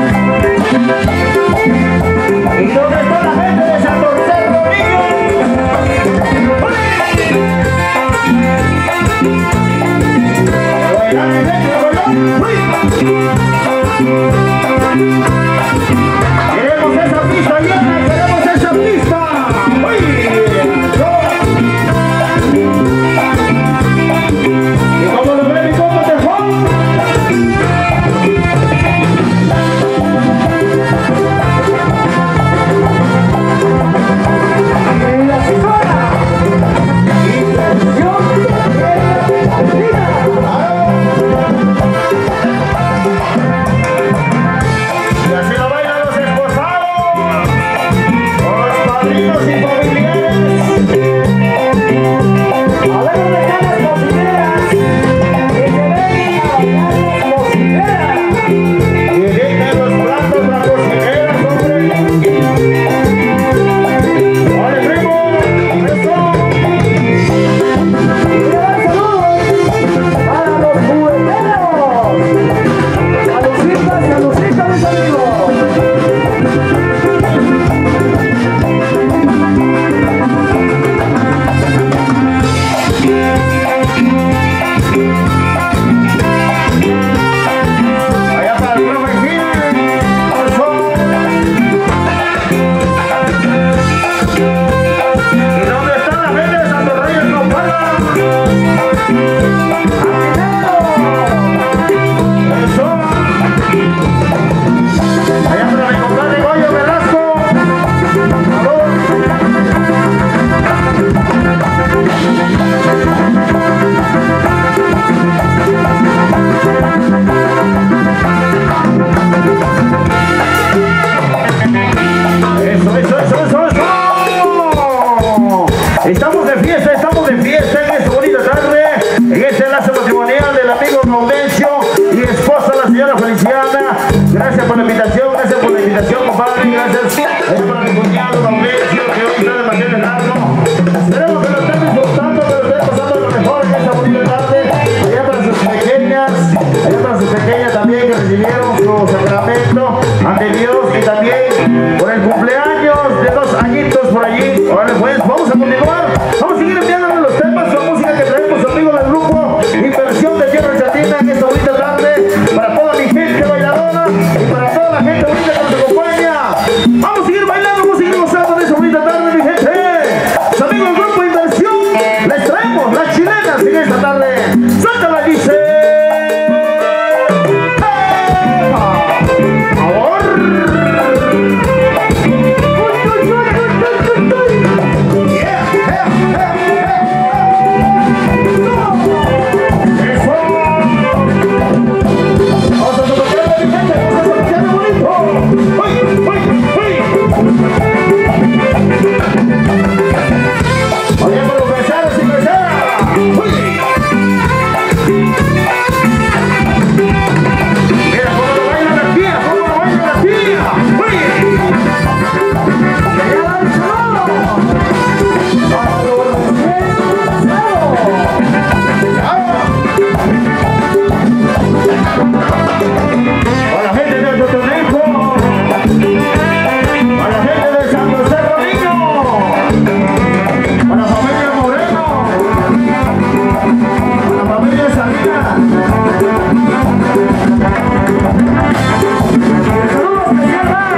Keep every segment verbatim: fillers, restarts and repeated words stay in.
Gracias por la invitación, gracias por la invitación, compadre. Gracias eh, por mi cuñado, Mauricio, que hoy está de manera largo. Esperemos que lo estén disfrutando, que lo estén pasando lo mejor en esta bonita tarde. Allá para sus pequeñas, allá para sus pequeñas también que recibieron su sacramento ante Dios, y también por el cumpleaños de dos añitos por allí. Ahora pues, vamos a continuar. Vamos a seguir enviándole los temas, la música que traemos amigos del grupo Inversión de Tierra Chatina en esta bonita tarde. Para toda mi gente bailadora y para toda la gente bonita que nos acompaña. Vamos a seguir bailando, vamos a seguir gozando de esta bonita tarde, mi gente. Los amigos del grupo Inversión, les traemos las chilenas en esta tarde. ¡Sácala, dice! ¡Saludos,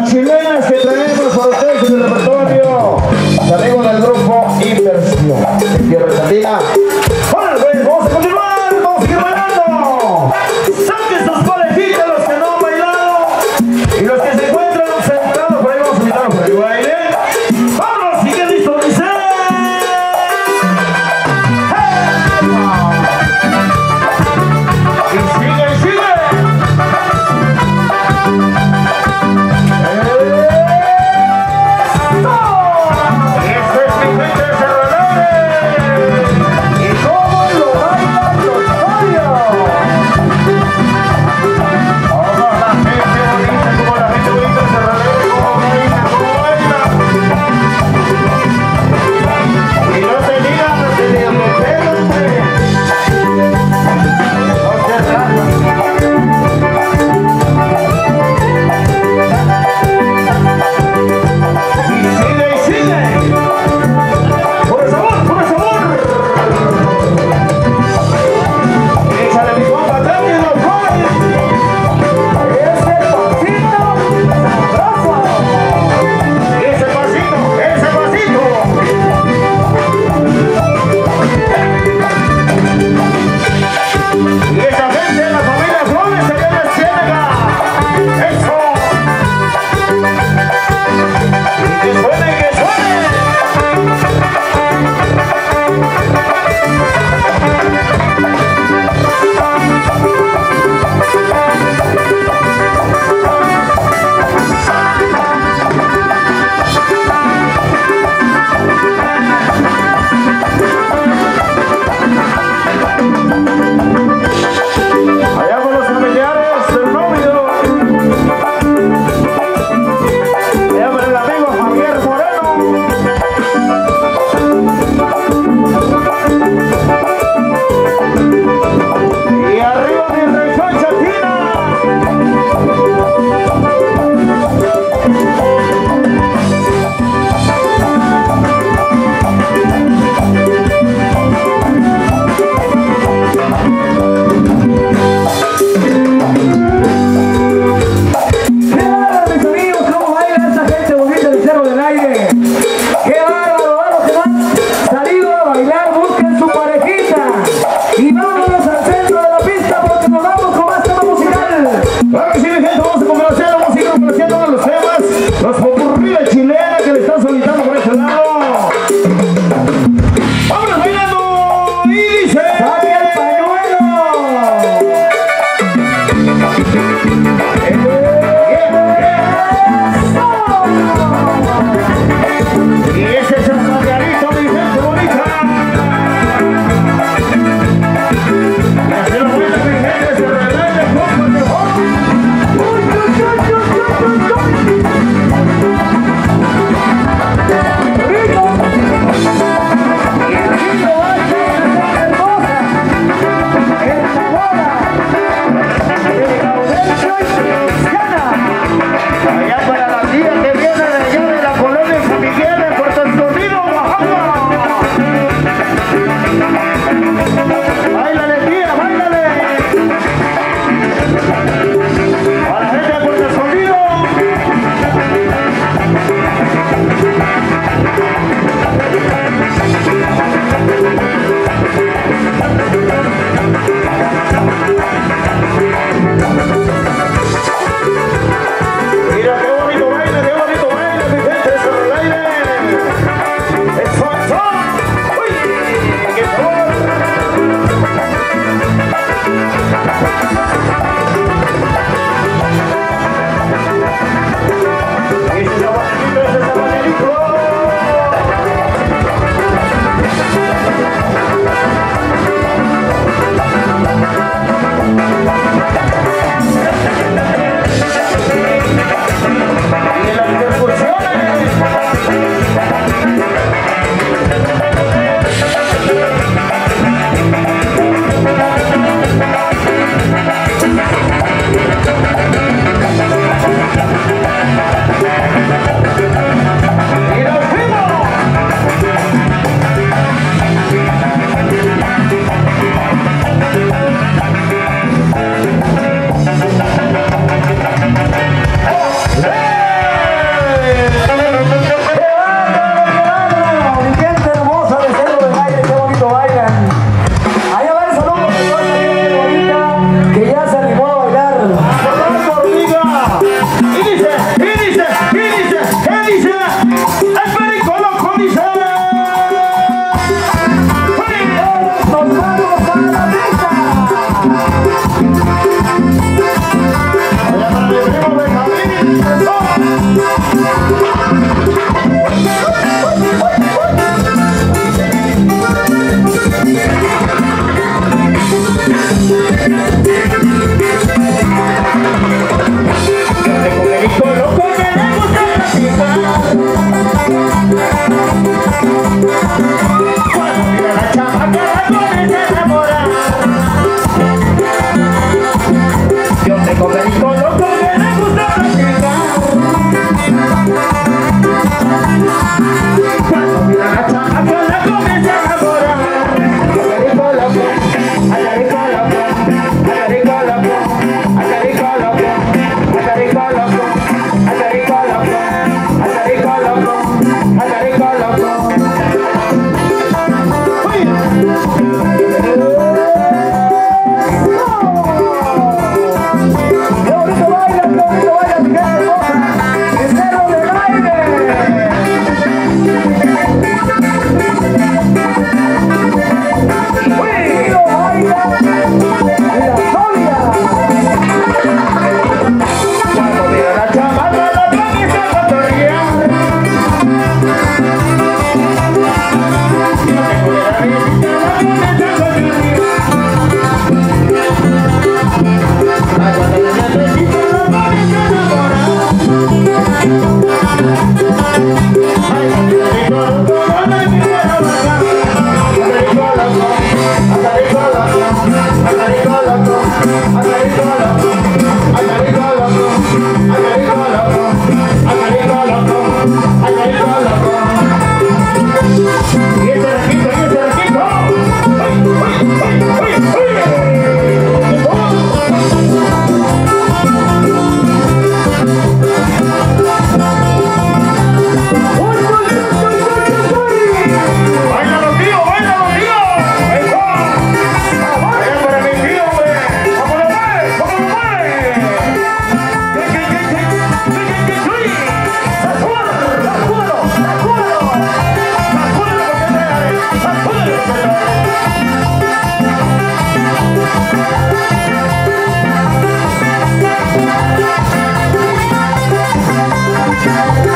chilenas que traemos para ustedes en el repertorio. Salimos del grupo Inversión. ¿Qué quiero resaltar? Bueno, pues vamos a continuar, vamos a seguir bailando. Saquen sus parejitas los que no han bailado y los que se encuentran sentados por ahí, vamos a invitarlos por el baile. ¡Vamos! ¿Y qué listo dice? ¡Y sigue, y sigue! ¡Eh!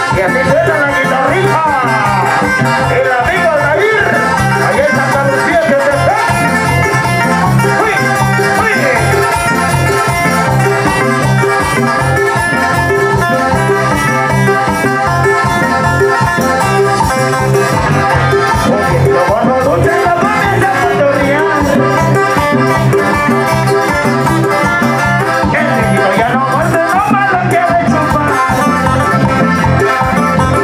Y así suena la guitarrita. El amigo Nair, allá en Santa Lucía, que se está. ¡Uy! ¡Uy! Ya no muerde, no más lo quiere chupar.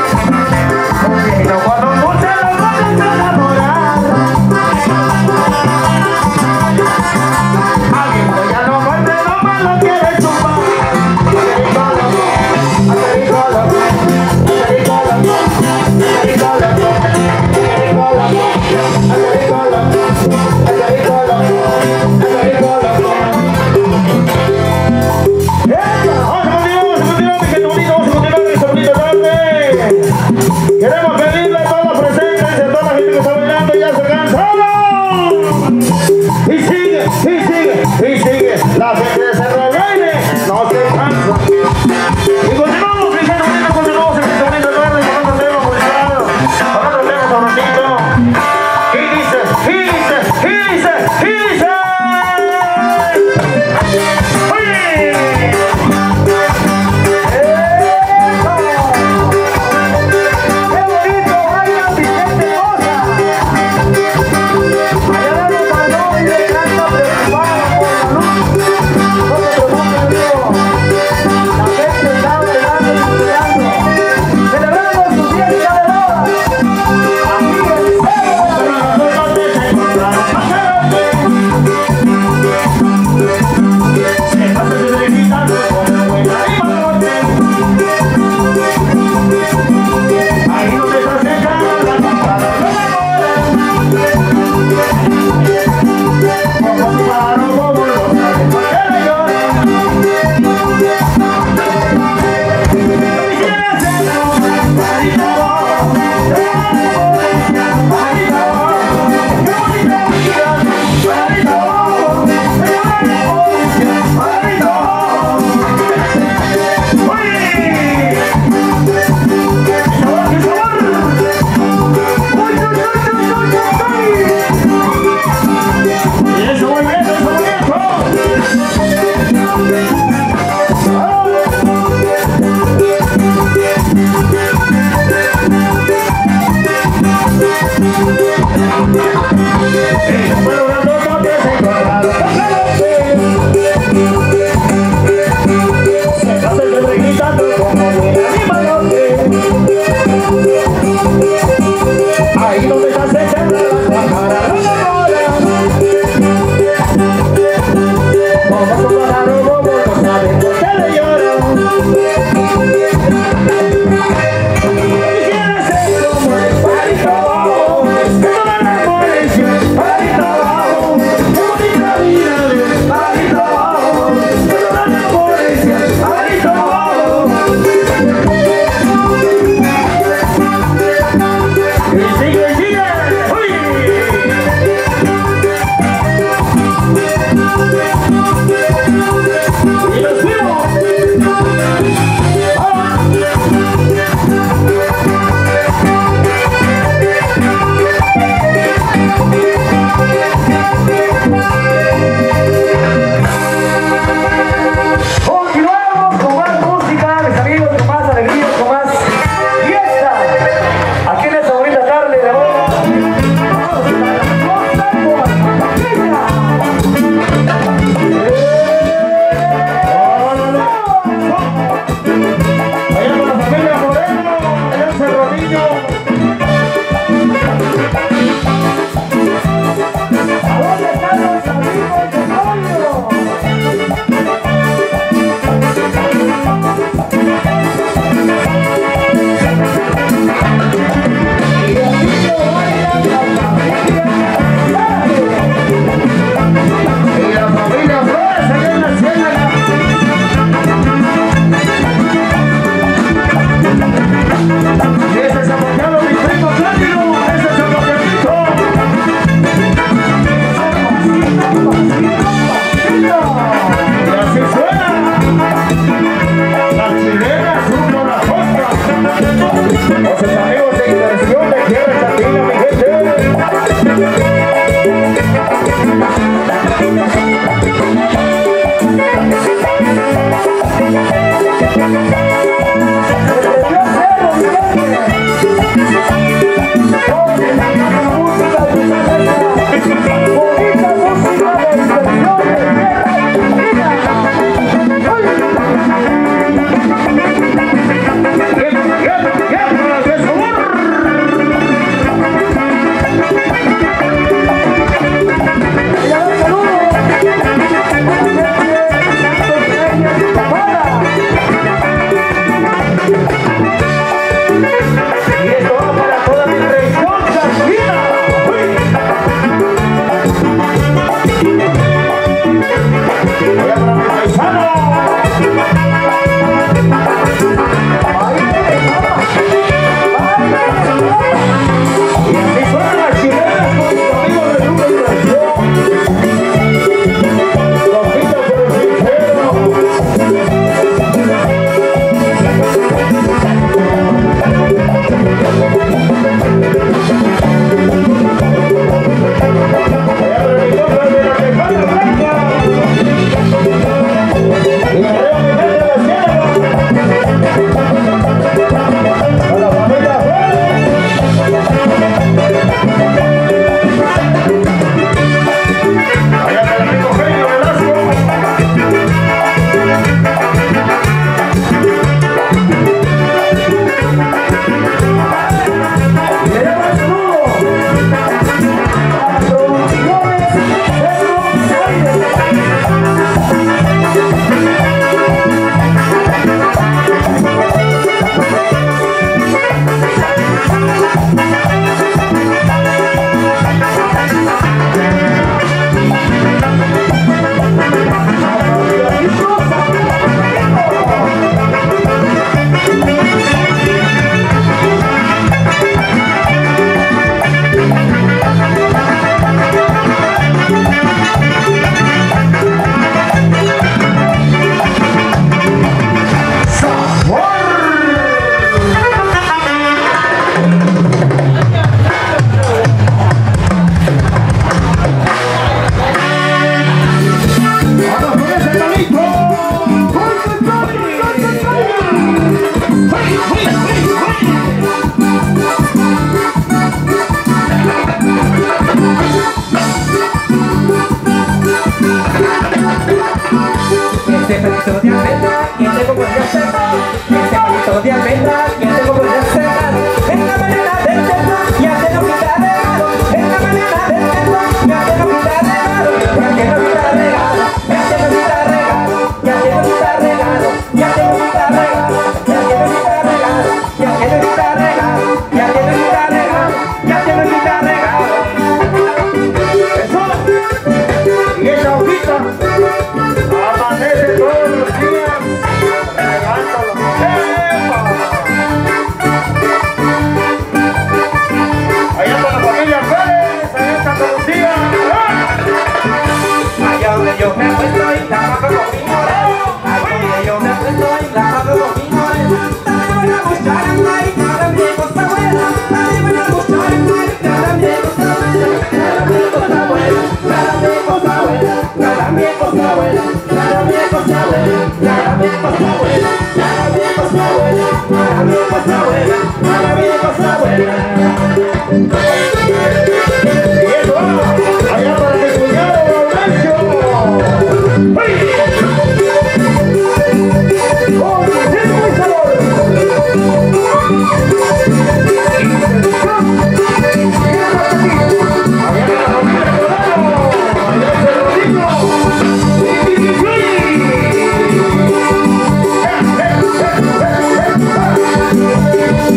Hey!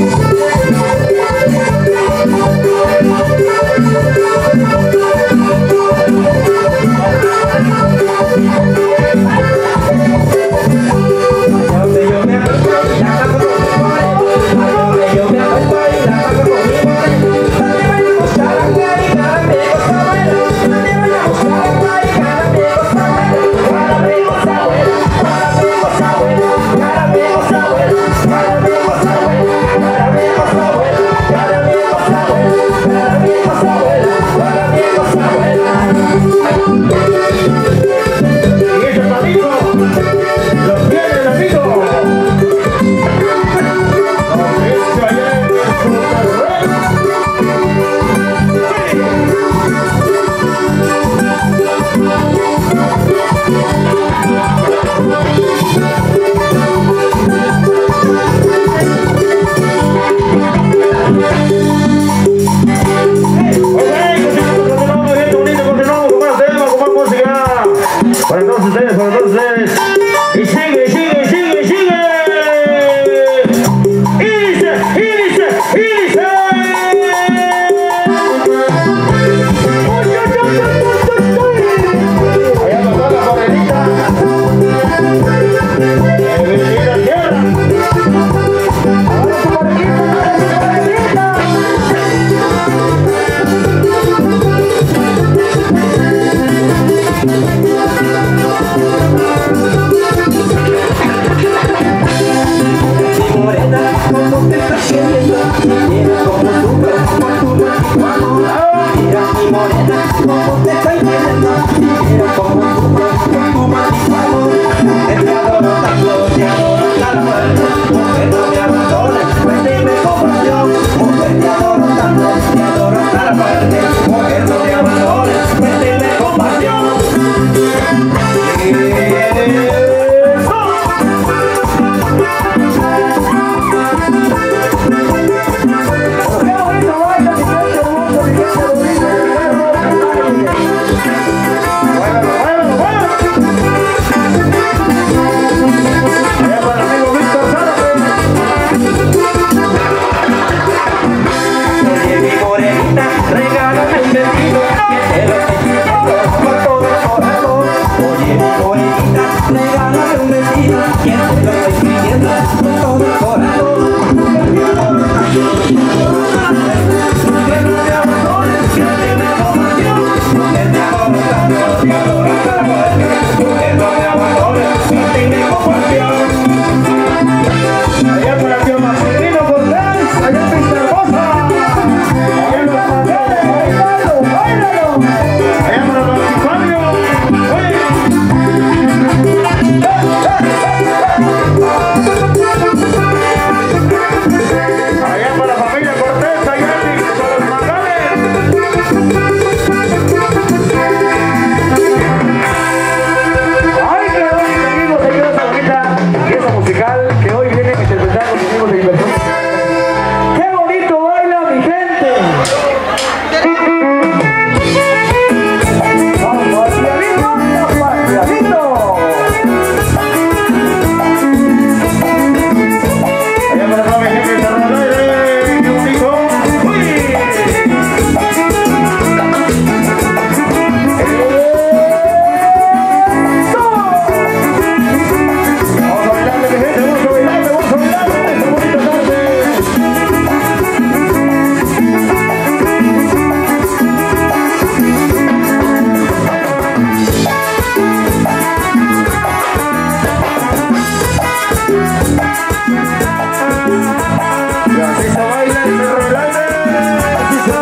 Así se baila el Cerro del Aire. Así se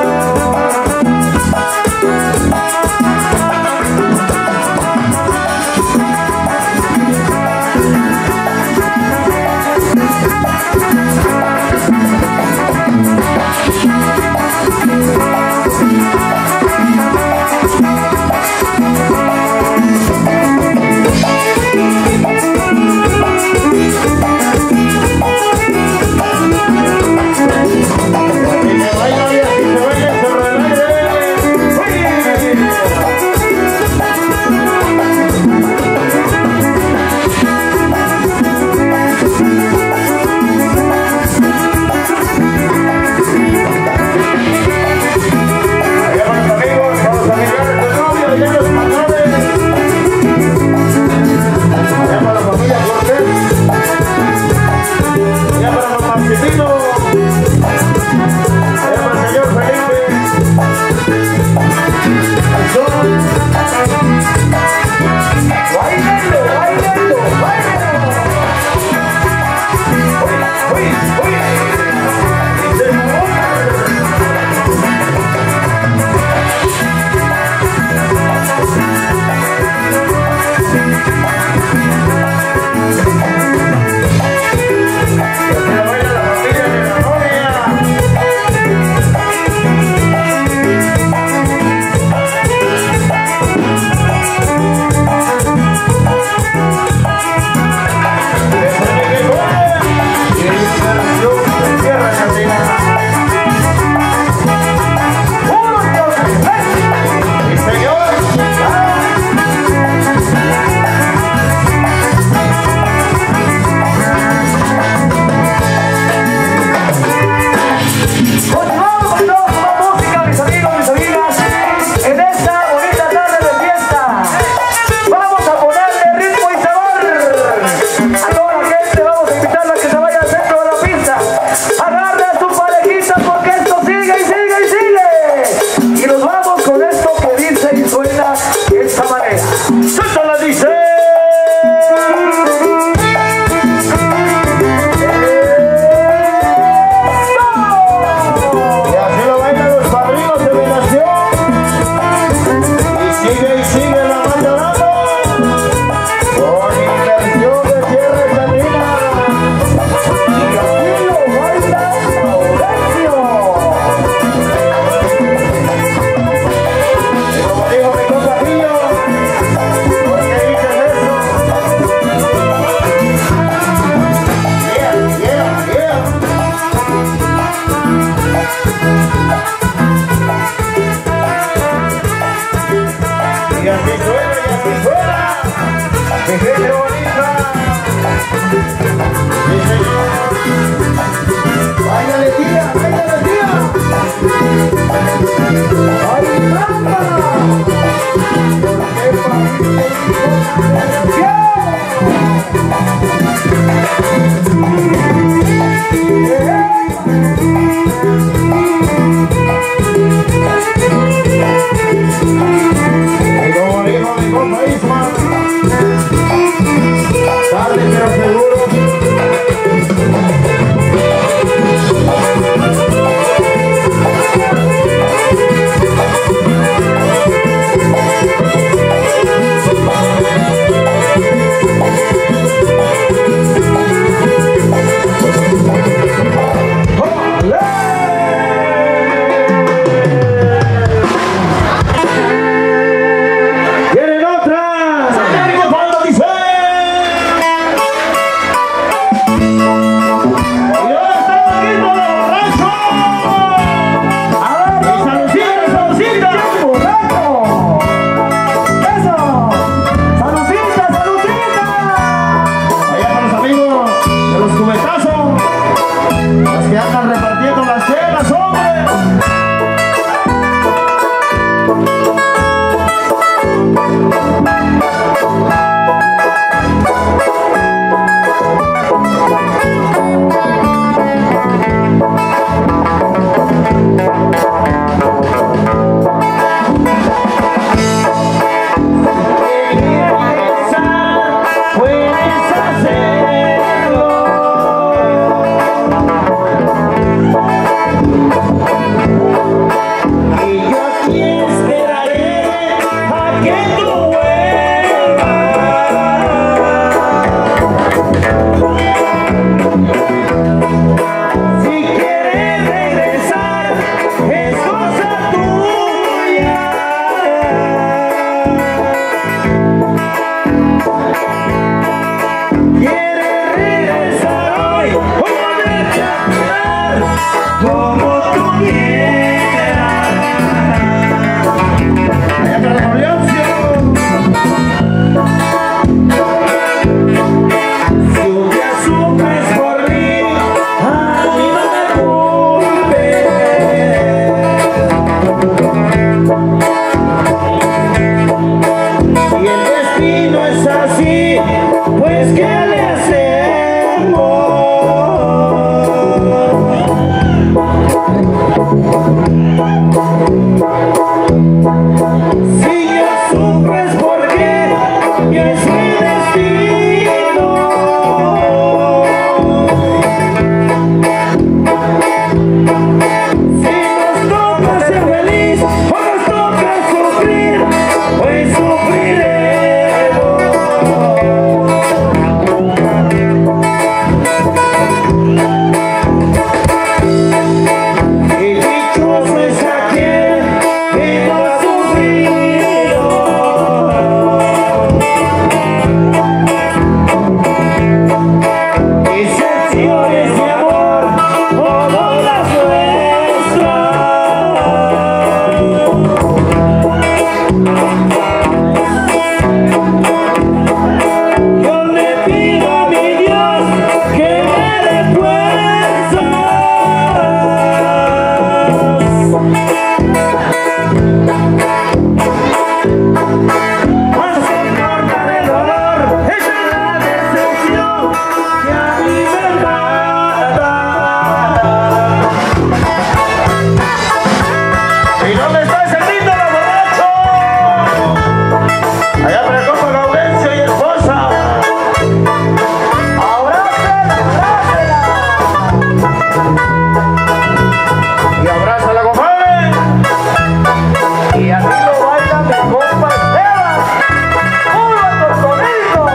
Y abrázala, compadre. Y así lo baila mi compa Esteban. ¡Hola, Tostonito!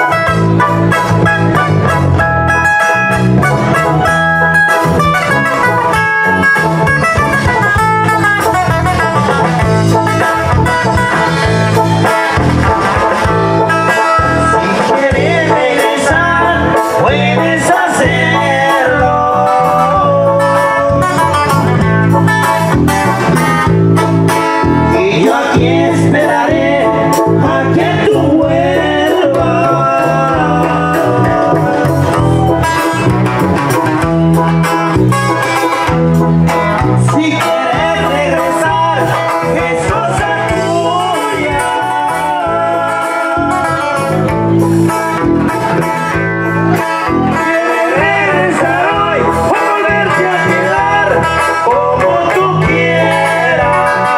Si quieres regresar, puedes hacerlo. Y yo aquí esperaré a que tú vuelvas. Si quieres regresar, es cosa tuya. Quieres regresar hoy o volverte a quedar como tú quieras.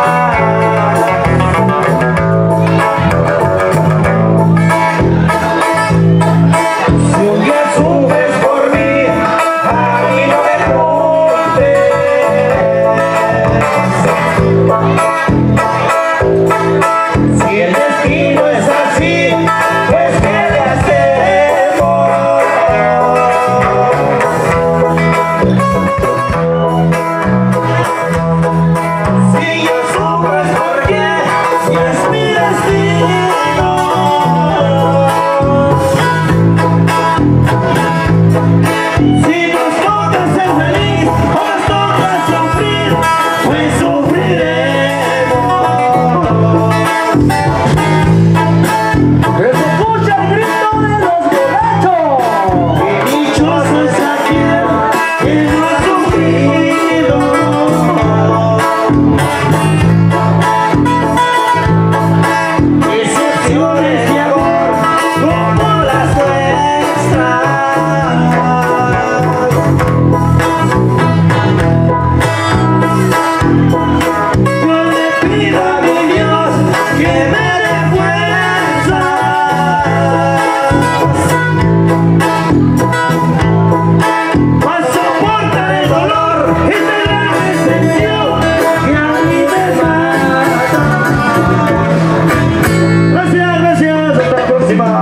Si un día sufres por mí, a mí no me culpes. Si el destino es así, pues ¿qué le hacemos? Si yo sufro es porque es mi destino. Si nos toca ser feliz o nos toca sufrir, pues sufriremos. Que se escucha el grito de los borrachos. Qué dichoso es aquel que no ha sufrido. Excepciones de amor como las nuestras. Yo le pido a mi Dios que me dé fuerzas para soportar el dolor y de la decepción que a mí me mata. Gracias, gracias, hasta la próxima.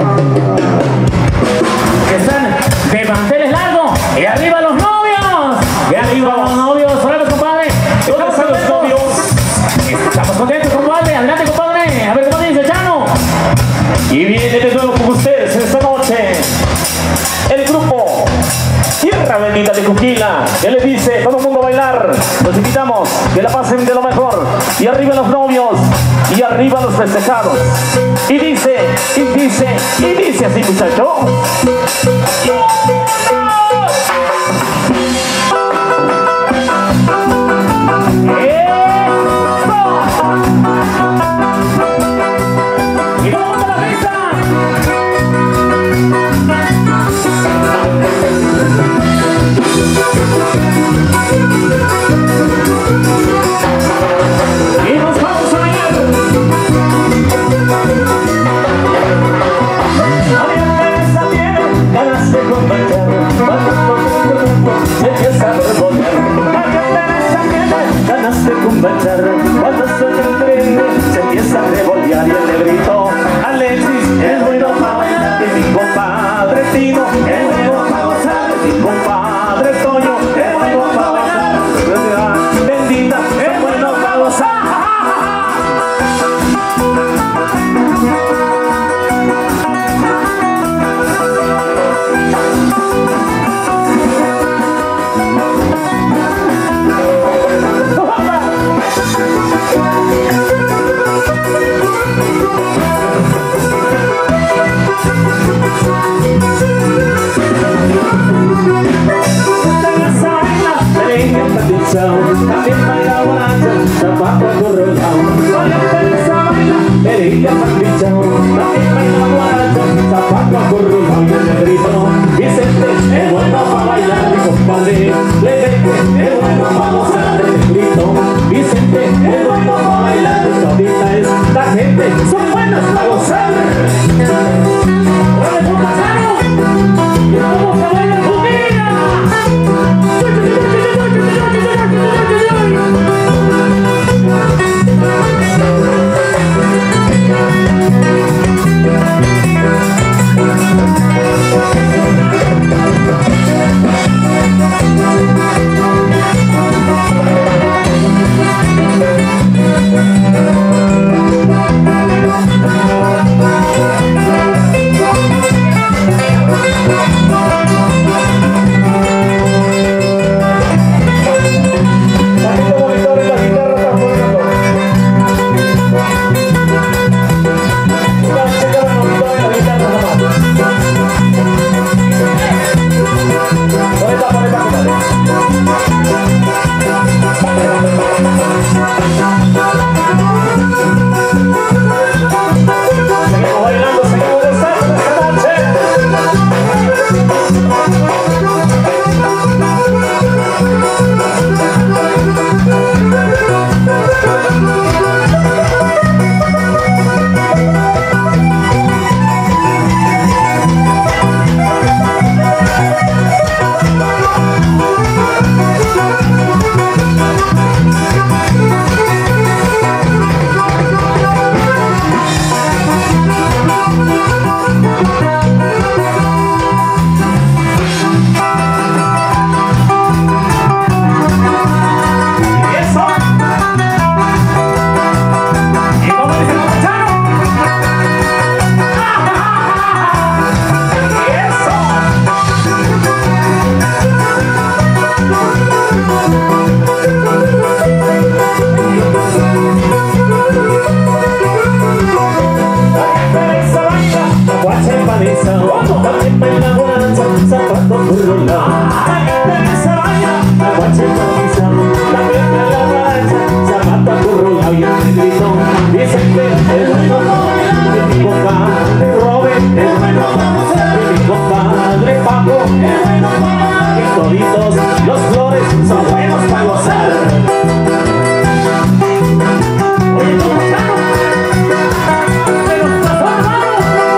Que están de manteles largos y arriba los novios, y arriba los novios, hola compadre, estamos con los novios, estamos contentos compadre, adelante compadre, a ver cómo dice Chano. Y viene de nuevo con ustedes esta noche el grupo Tierra Bendita de Cuquila, que le dice todo el mundo a bailar. Los invitamos que la pasen de lo mejor. Y arriba los novios y arriba los festejados. Y dice, y dice, y dice así, muchachos. Y vamos a la pista. Y nos vamos a bailar. Esa piel, ganas de convertir, se empieza a revolver. Esa piel, ganas de convertir, cuando se entregue, se empieza a revolver. Y el grito, Alexis, es bueno para bailar, de mi compadre Tino, es bueno para gozar, de mi compadre Toño, es bueno para bailar, bendita, es bueno para gozar. También baila borracha, zapato acorralado. Oye, esa baila, herida patrichao. También baila borracha, zapato acorralado. Y el negrito, Vicente, es bueno para bailar, mi compadre. Le vete, es bueno para gozar, el negrito. Vicente, es bueno para bailar. Ahorita esta gente son buenos para gozar. ¡Oye, compa Sano! ¡Y vamos a bailar tu vida! novios son buenos para gozar. Oye, ¿cómo estamos? ¡Se nos pasó la mano!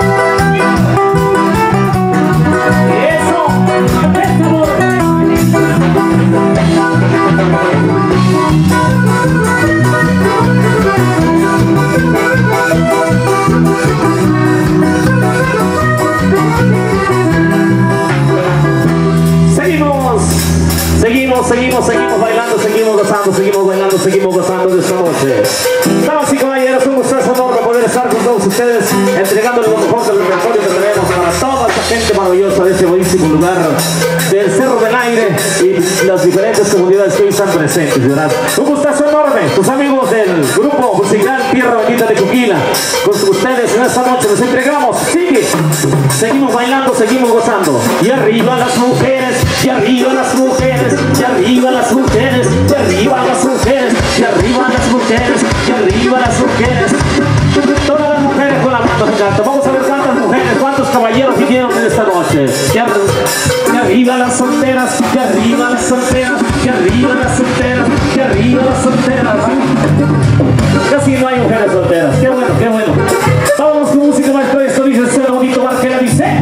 ¡Eso! ¡Este amor! Seguimos, seguimos, seguimos, seguimos bailando, seguimos gozando, seguimos bailando, seguimos gozando de esta noche. Damas y caballeros, un gustazo enorme poder estar con todos ustedes, entregándoles lo mejor del repertorio que tenemos para toda esta gente maravillosa de este buenísimo lugar del Cerro del Aire y las diferentes comunidades que hoy están presentes, ¿verdad? Un gustazo enorme, tus amigos del grupo musical Tierra Bendita de Coquila, con ustedes en esta noche les entregamos, sigue, seguimos bailando, seguimos gozando, y arriba las mujeres, y arriba las mujeres, y arriba las mujeres, y arriba las mujeres, y arriba las mujeres, y arriba las mujeres, todas las mujeres con la mano en alto. Vamos a ver cuántas mujeres, cuántos caballeros vinieron en esta noche. Y, ar y arriba las solteras, y arriba las solteras, y arriba las solteras, y arriba las solteras. Casi no hay mujeres solteras. Qué bueno, qué bueno. Vamos con música, maestro. Esto dice, suena bonito, Marquera dice.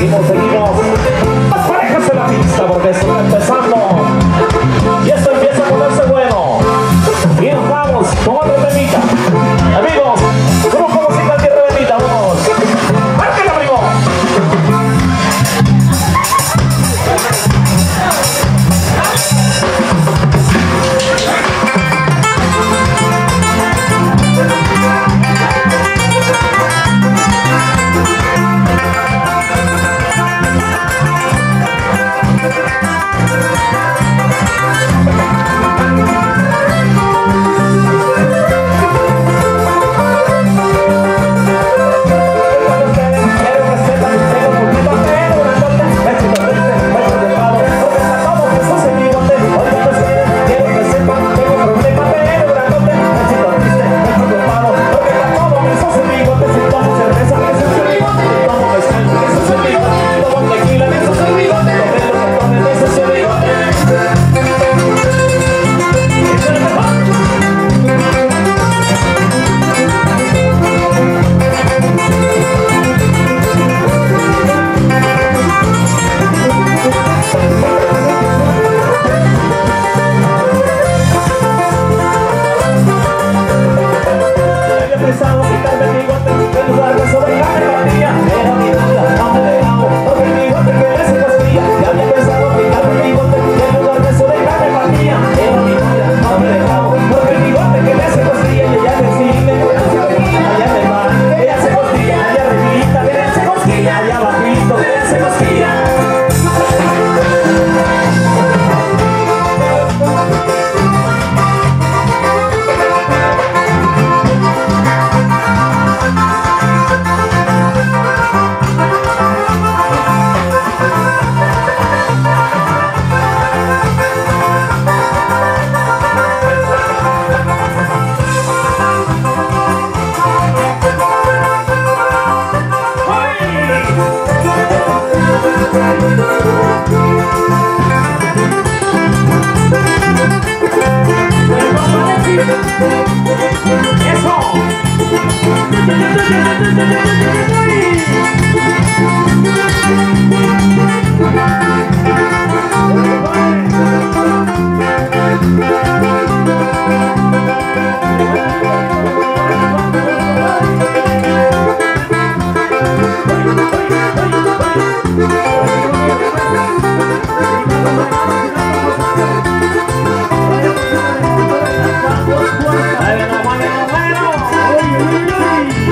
seguimos, seguimos. Más parejas en la pista porque esto está empezando. Y esto empieza a ponerse bueno. Y nos vamos con otro temita. Amigos, grupo musical Tierra Bendita, vamos. ¡Márquenla, amigo!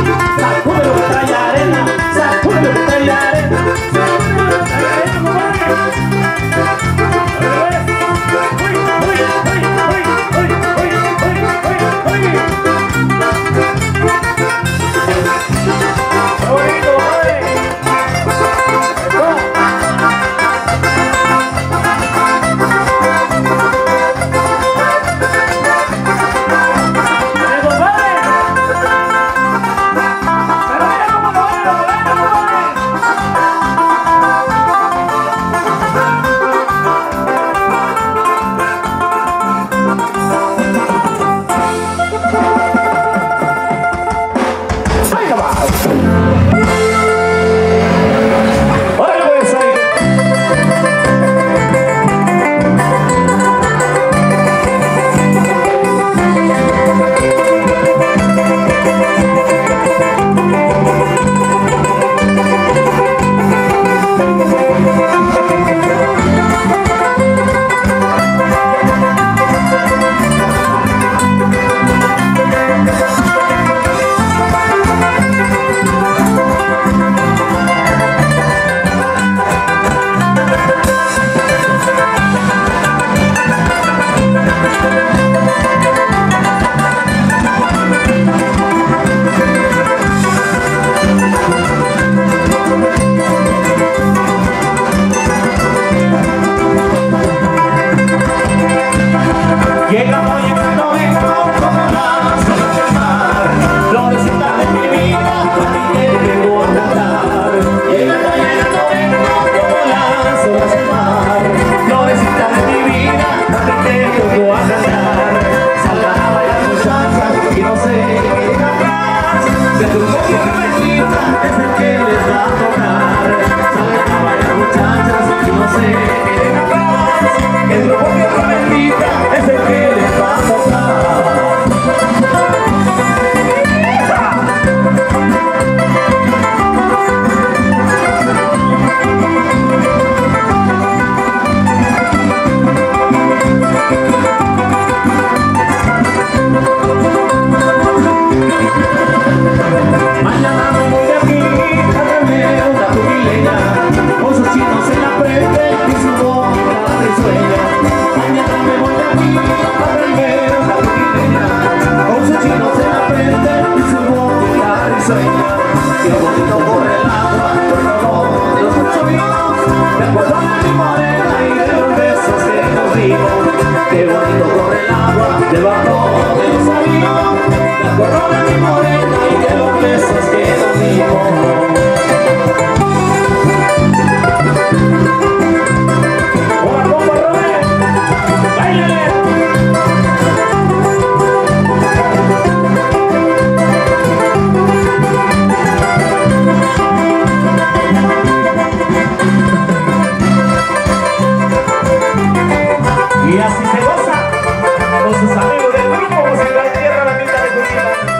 Sacude lo que trae arena, sacude lo que trae arena. Y así se goza con sus amigos del grupo musical Tierra Bendita de Juquila.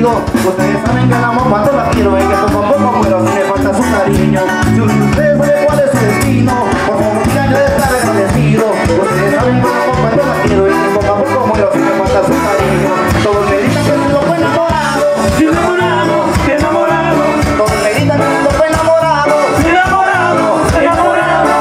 contigo. Ustedes saben que el amor cuando la quiero es que poco a poco muero si me falta su cariño. Si ustedes saben cuál es su destino, por favor díganle de estar agradecido. Ustedes saben que el amor cuando la quiero es que poco a poco muero si me falta su cariño. Todos me dicen que no fue enamorado, enamorado, enamorado. Todos me dicen que no fue enamorado, enamorado, enamorado.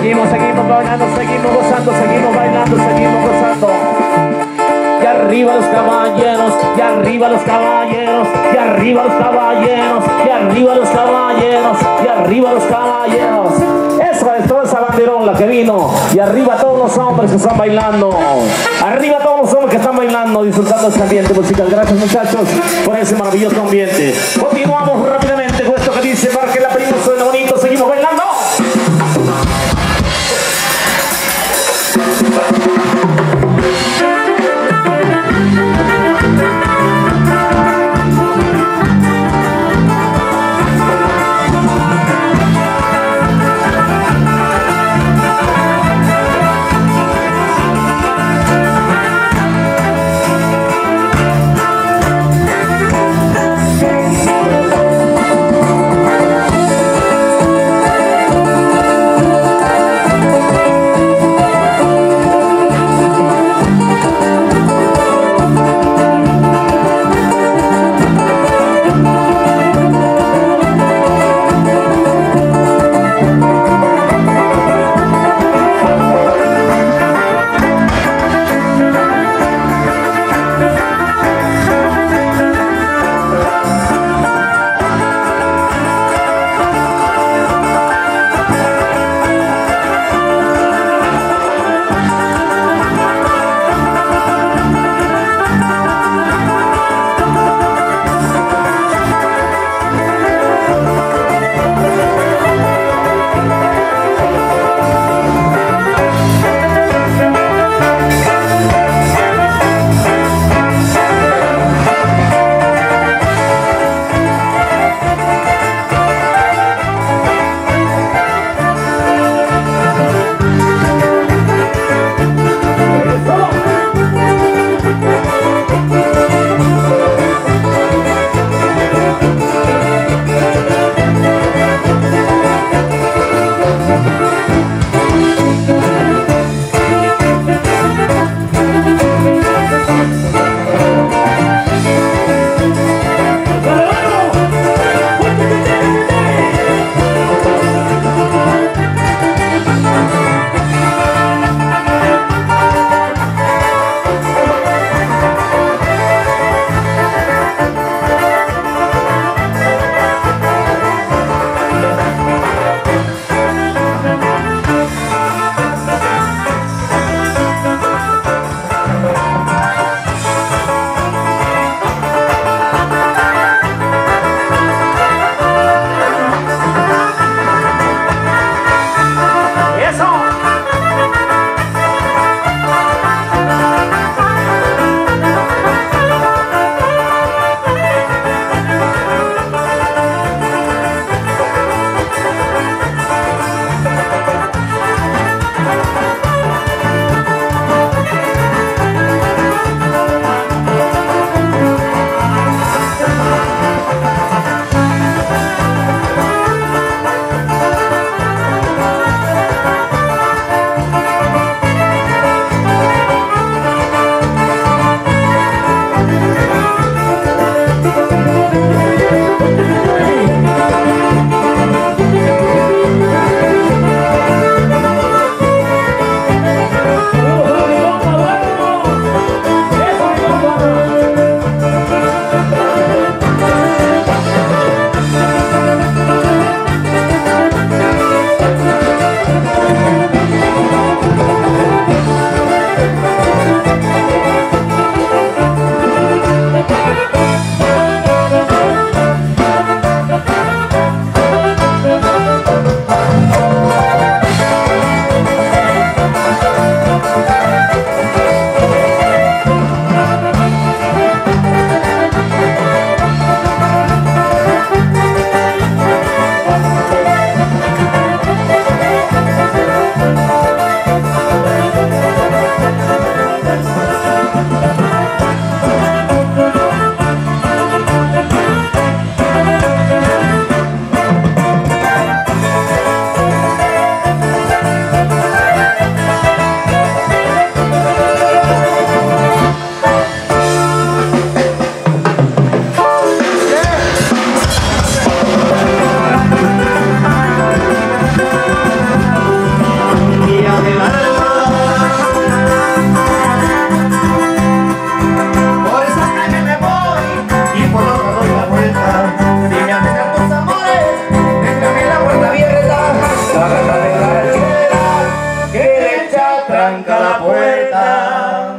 Seguimos, seguimos bailando, seguimos gozando, seguimos bailando, seguimos gozando. Y arriba los caballeros, y arriba los caballeros, y arriba los caballeros, y arriba los caballeros, y arriba los caballeros. Eso es toda esa banderola que vino. Y arriba todos los hombres que están bailando. Arriba todos los hombres que están bailando, disfrutando este ambiente musical. Gracias, muchachos, por ese maravilloso ambiente. Continuamos rápidamente con esto que dice: marque la prima, suena bonito, seguimos bailando. tranca la puerta.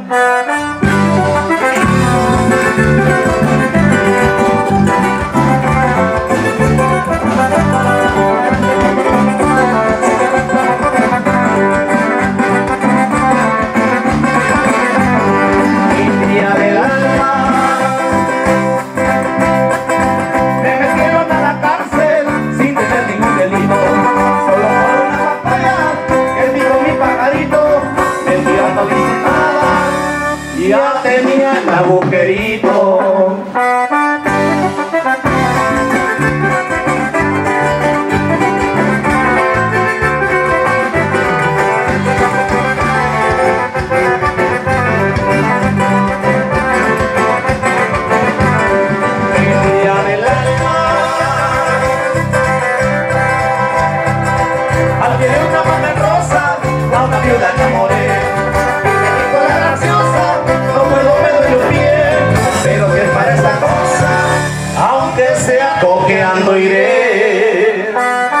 Ya tenía el agujerito. El día del alma, adquirí una mano rosa, a una viuda enamoré. Pero que para esta cosa, aunque sea cojeando iré.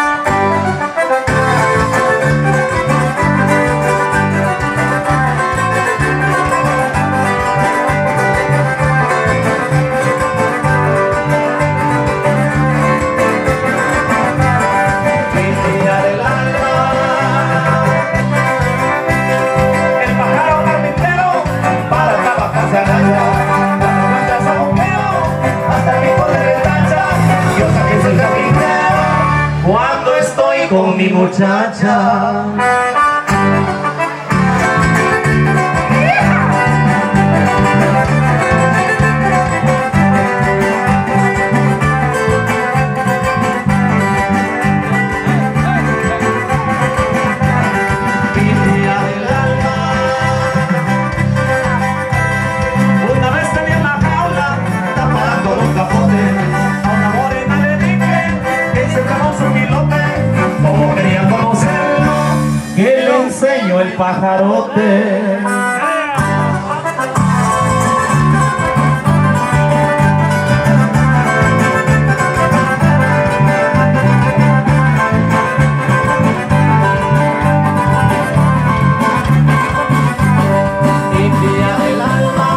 Mi día del alma, el pájaro carpintero para trabajar se agacha. Cuando estoy con mi muchacha, mi día del alma, una vez tenía una jaula tapada con un capote. Como quería conocerlo, que le enseño el pajarote. India del alma,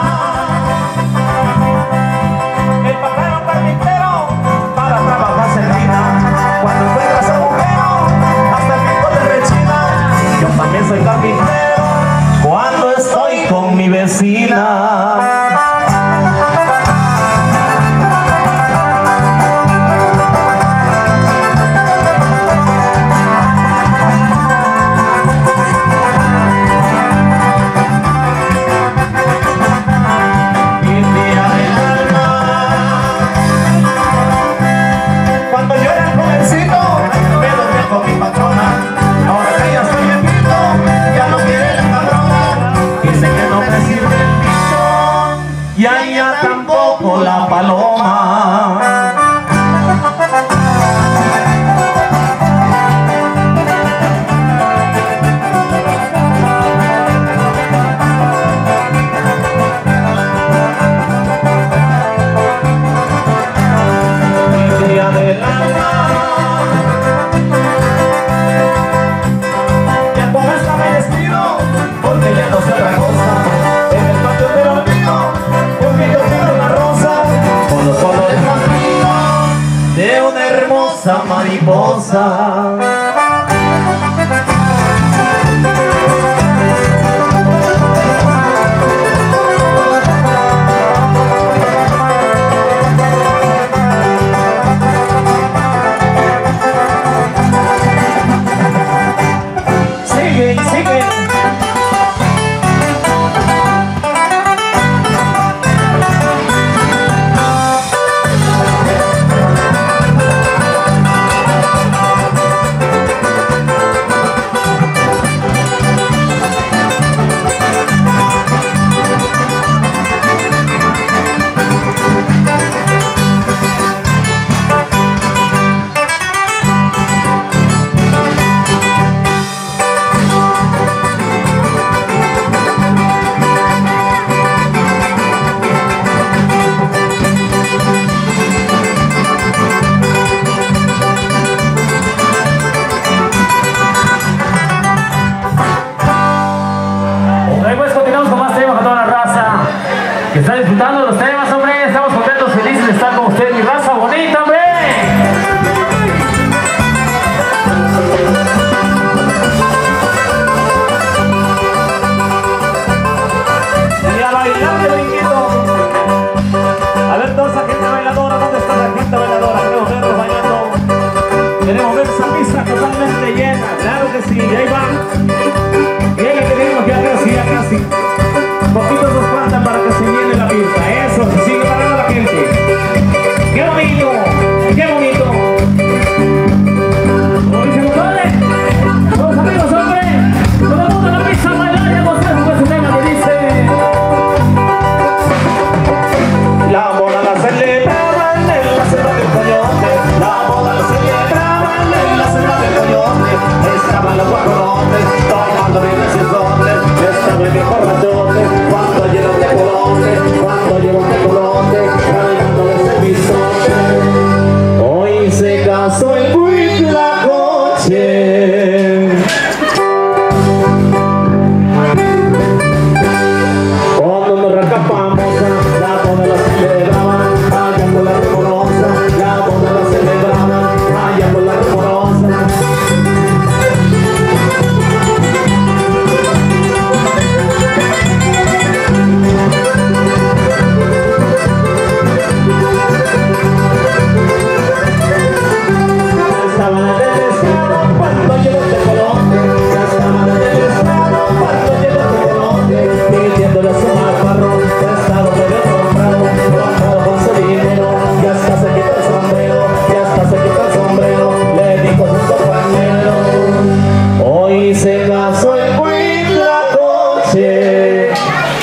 el pájaro carpintero para trabajar servida. Cuando encuentras agujero, hasta el pico te rechina. Yo también soy carpintero cuando estoy con mi vecina. Y a ella tampoco la paloma. El día del alma, ya como estaba vestido, porque ya no sé otra cosa. En el patio del olvido, una rosa con los colores más lindos de una hermosa mariposa. Sigue y sigue. sí, y ahí va. Y ahí la tenemos ya casi, ya casi. Poquitos nos faltan para que se llene la pista. Eso, se sigue parando la gente. ¡Qué bonito! ¡Qué bonito! Como dice compadre, los amigos, hombre, todo el mundo en la pista a bailar y a gozar con ese tema que dice: La boda la celebraban en la selva del coyote. La boda la celebraban en la selva del coyote. Estaban los guajolotes tomando vino y cizote. Estaba el viejo ratote cuando llegó el tecolote. Cuando llegó el tecolote bailando ese bisote. Hoy se casó el Huitlacoche. Cuando nos recapamos, la boda la celebraban allá por la Rumorosa. La boda la celebraban allá por la Rumorosa. Estaban en el estado cuando llegó el tecolote. Ya estaban en el estado cuando llegó el tecolote. Pidiéndole a su marmarro, estaba medio comprado, comprado con su dinero. Ya hasta se quita el sombrero, ya hasta se quita el sombrero. Le dijo a su compañero: hoy se casó el Huitlacoche.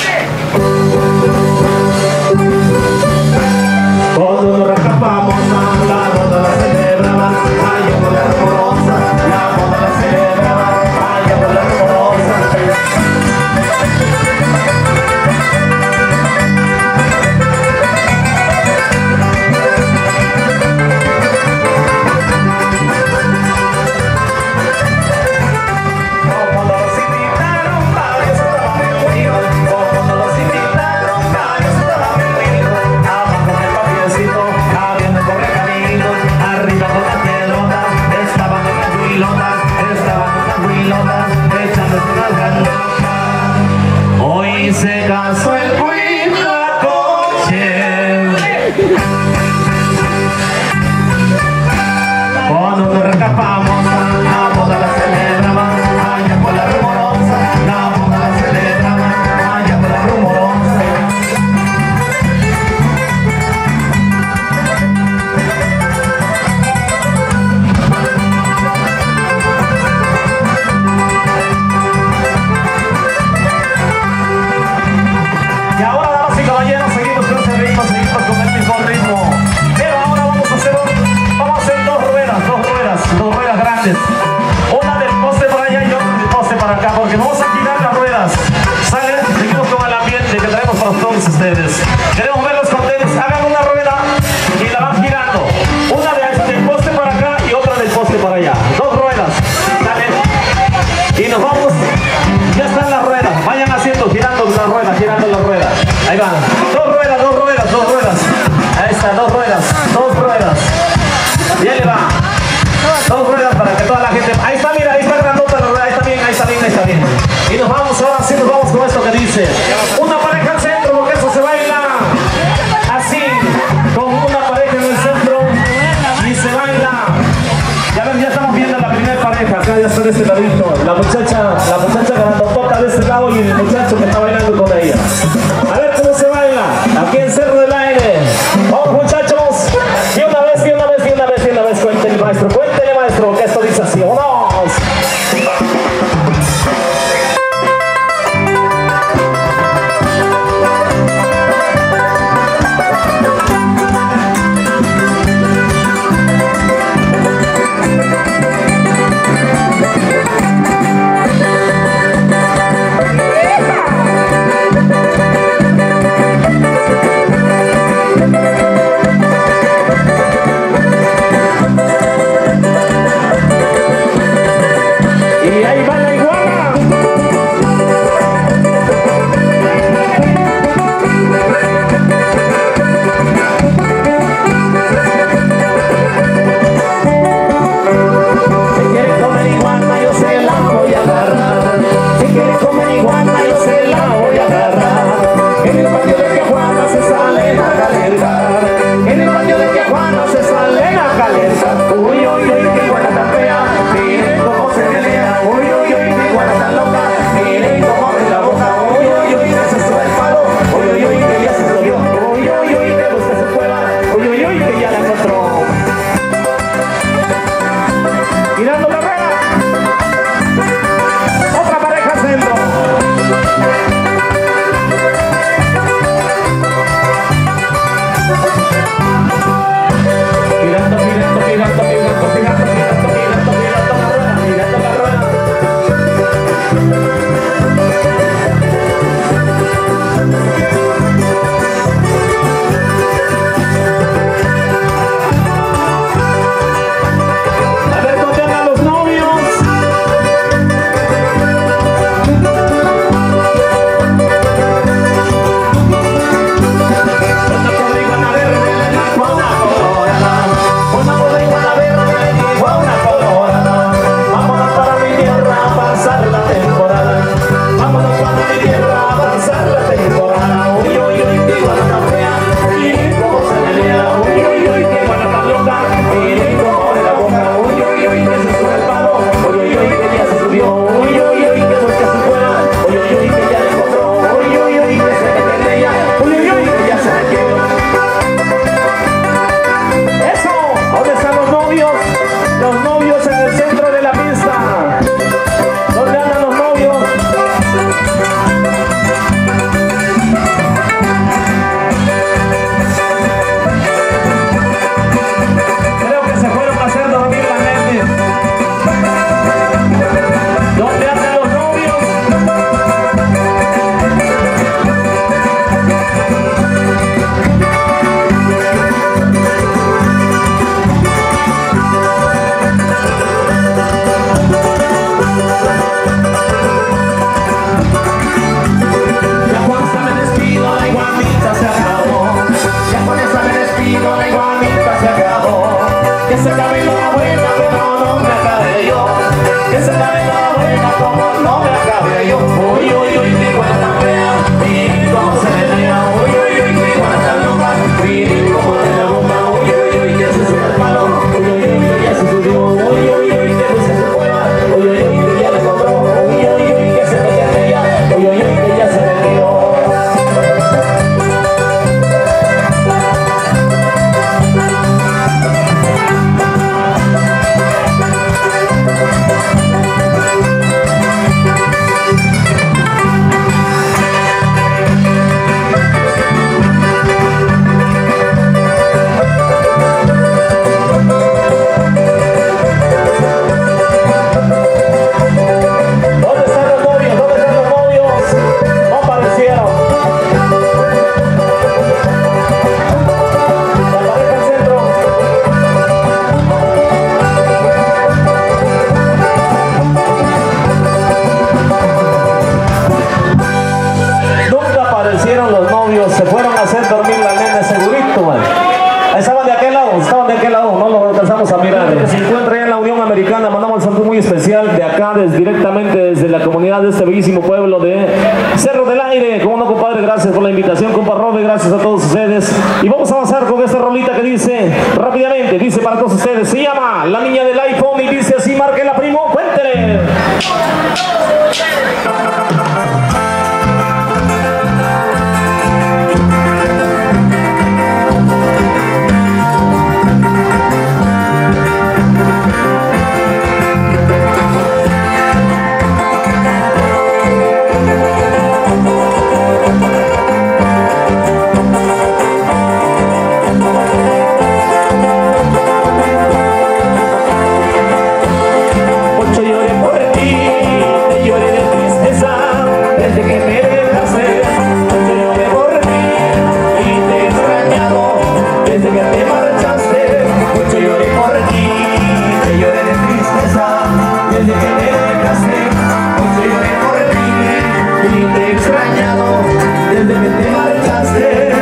Cuando nos recapamos, la boda la celebraban allá por la Rumorosa. La boda la celebraban allá por la Rumorosa. Cuando los invitaron, varios estaban reunidos. Cuando los invitaron, varios estaban reunidos. Abajo con el papiecito, abriendo el correcamino. Arriba con las pelotas, estaban en las huilotas. Estaban en las huilotas, echándose unas grandotas. Hoy se casó el Huitlacoche. Cuando nos recapamos, la boda la celebraban allá por la Rumorosa. La boda la celebraban allá por la Rumorosa. Y ahora, damas y caballeros, seguimos con ese ritmo, seguimos con el mismo ritmo. Pero ahora vamos a hacer, un- vamos a hacer dos ruedas, dos ruedas, dos ruedas Ya con esta me despido, la iguanita se acabó. Ya con esta me despido, la iguanita se acabó. Que se acabe la buena, pero no me acabe yo. Que se acabe la buena, como no me acabe yo. Uy, uy, uy, qué buena fea, y cómo se le vea. Uy, uy, uy, qué buena loca, y cómo de la bomba. Uy, uy, uy, que se sube el palo. Uy, uy, uy, que ya se subió. Uy, uy, uy, que se se mueva. Uy, uy, uy, que ya le compró. Uy, uy, uy, que se mete en ella. Uy, uy, uy, que ya se vendió. ¿Dónde están los novios? ¿Dónde están los novios? No aparecieron. La pareja al centro. Nunca aparecieron los novios. Se fueron a hacer dormir la nena segurito, man. Estaban de aquel lado, estaban de aquel lado, no lo alcanzamos a mirar. Se encuentra ya en la Unión Americana. Mandamos un saludo muy especial de acá, desde, directamente desde la comunidad de este bellísimo pueblo de Cerro del Aire. Como no, compadre, gracias por la invitación, compa Robe, gracias a todos ustedes. Y vamos a avanzar con esta rolita que dice rápidamente, dice para todos ustedes, se llama La Niña del iPhone y dice así, márquela, primo, cuéntele. Mucho lloré por ti, te lloré de tristeza, desde que me dejaste. Mucho lloré por ti y te he extrañado, desde que te marchaste. Mucho lloré por ti, te lloré de tristeza, desde que me dejaste. Mucho lloré por ti y te he extrañado, desde que te marchaste.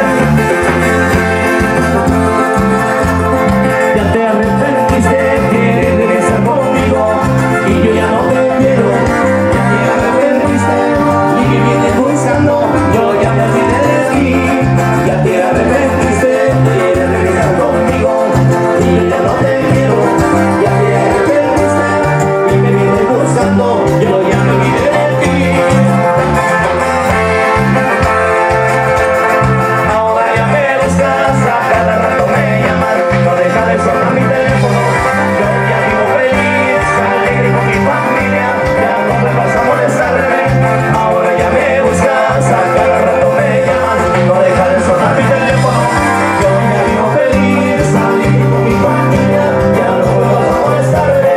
Ya te arrepentiste, quieres regresar conmigo y yo ya no te quiero. Ya te arrepentiste y me vienes buscando, yo ya me olvidé de ti. Ya te arrepentiste, quieres regresar conmigo y yo ya no te quiero. Ya te arrepentiste y me vienes buscando, yo ya me olvidé de ti. Ahora ya me buscas, a cada rato me llamas, no deja de sonar mi teléfono. Yo ya vivo feliz, alegre con mi familia, ya no me vas a molestarme. Ahora ya me buscas, a cada rato me llamas, no deja de sonar mi teléfono. Yo ya vivo feliz, alegre con mi familia, ya no me vas a molestarme.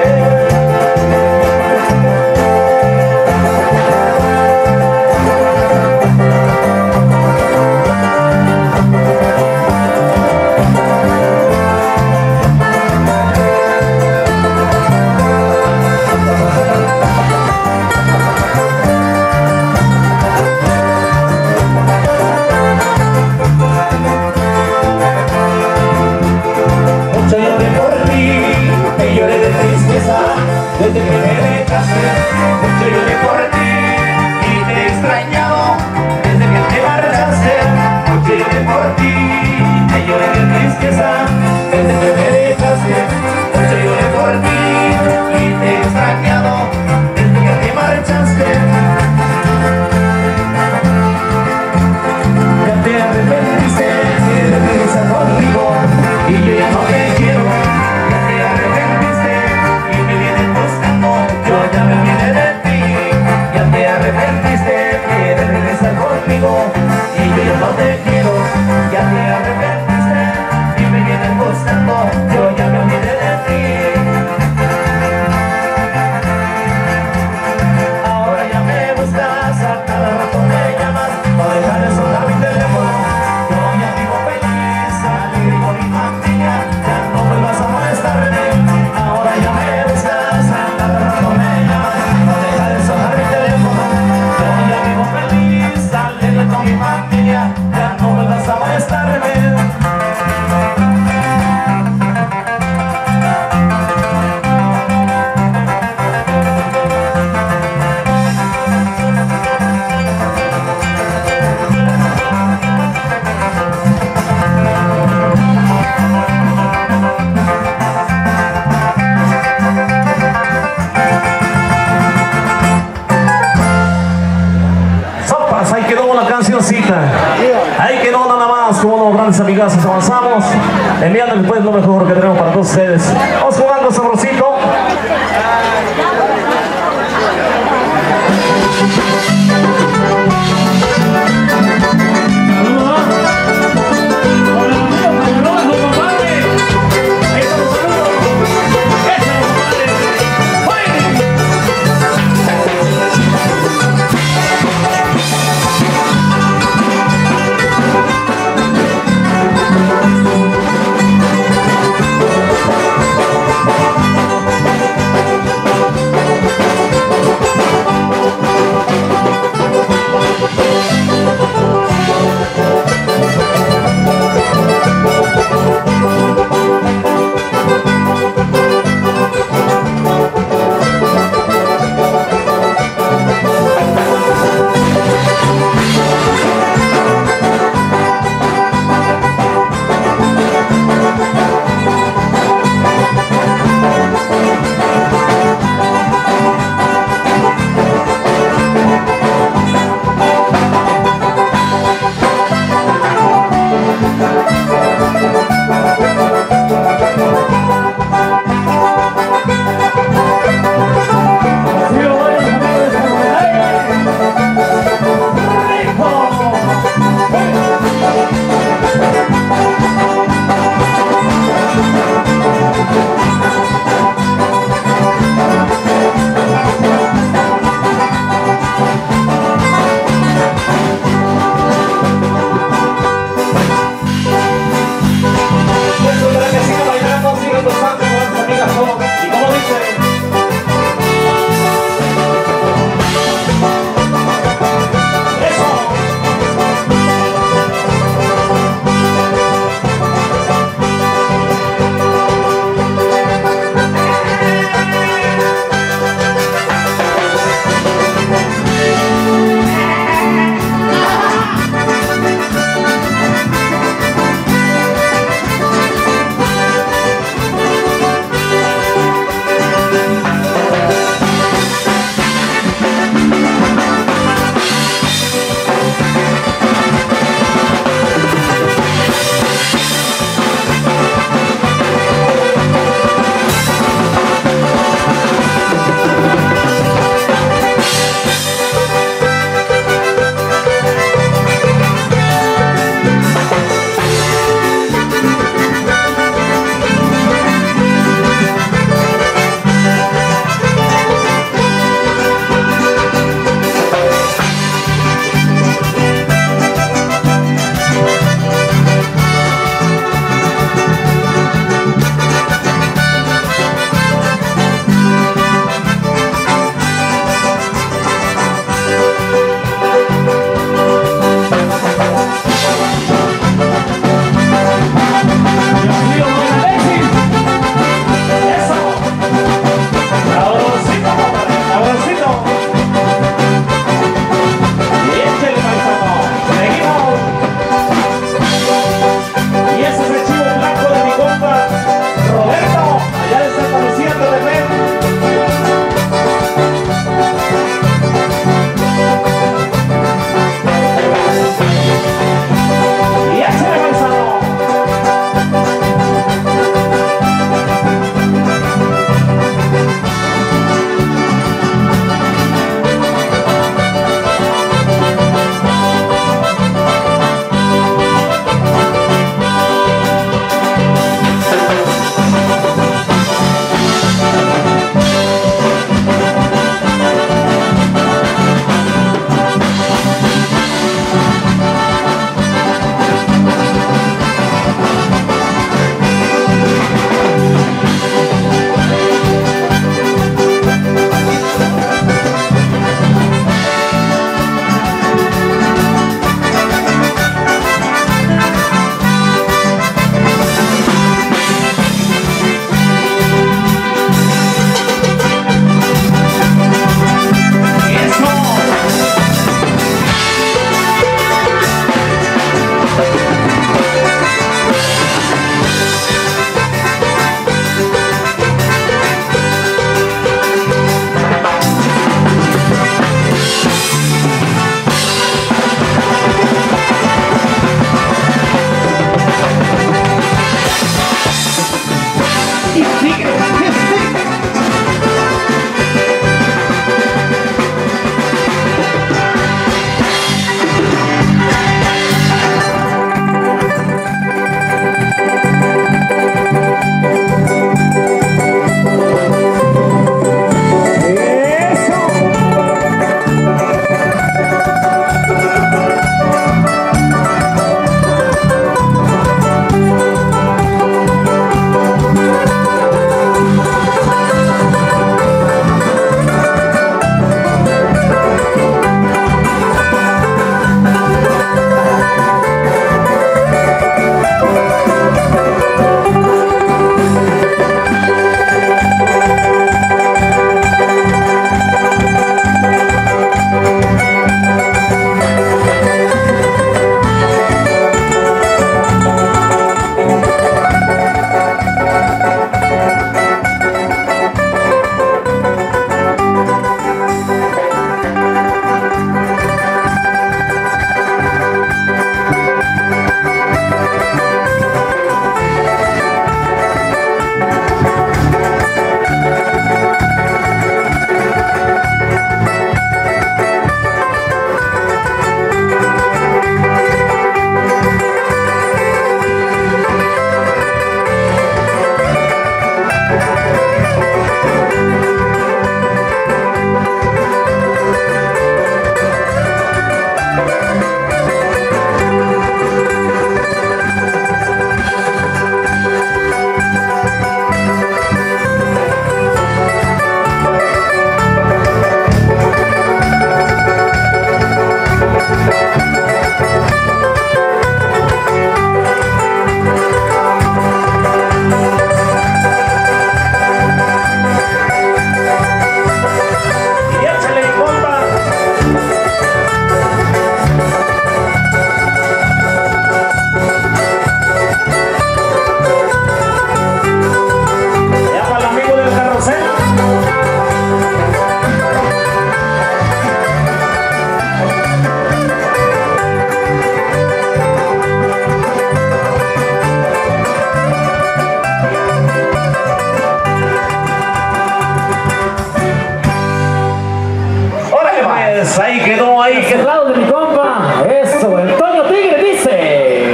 Mucho lloré por ti, te lloré de tristeza, desde que me dejaste. Mucho lloré por ti y te he extrañado, desde que te marchaste. Mucho lloré por ti, te lloré de tristeza, desde que me dejaste. Mucho lloré por ti y te he extrañado, desde que te marchaste. Ya te arrepentiste, quieres regresar conmigo y yo ya no te quiero. Ya te arrepentiste y me vienes buscando, yo ya me olvidé de ti. Ya te arrepentiste, quieres regresar conmigo y yo ya no te quiero. Ya te arrepentiste y me vienes cancioncita. Ahí quedó nada más, como no, grandes amigazos, avanzamos. Enviándoles pues lo mejor que tenemos para todos ustedes. Vamos jugando sabrosito. pues ahí quedó, ahí quedó. Al lado de mi compa. Eso, el Toño Tigre dice.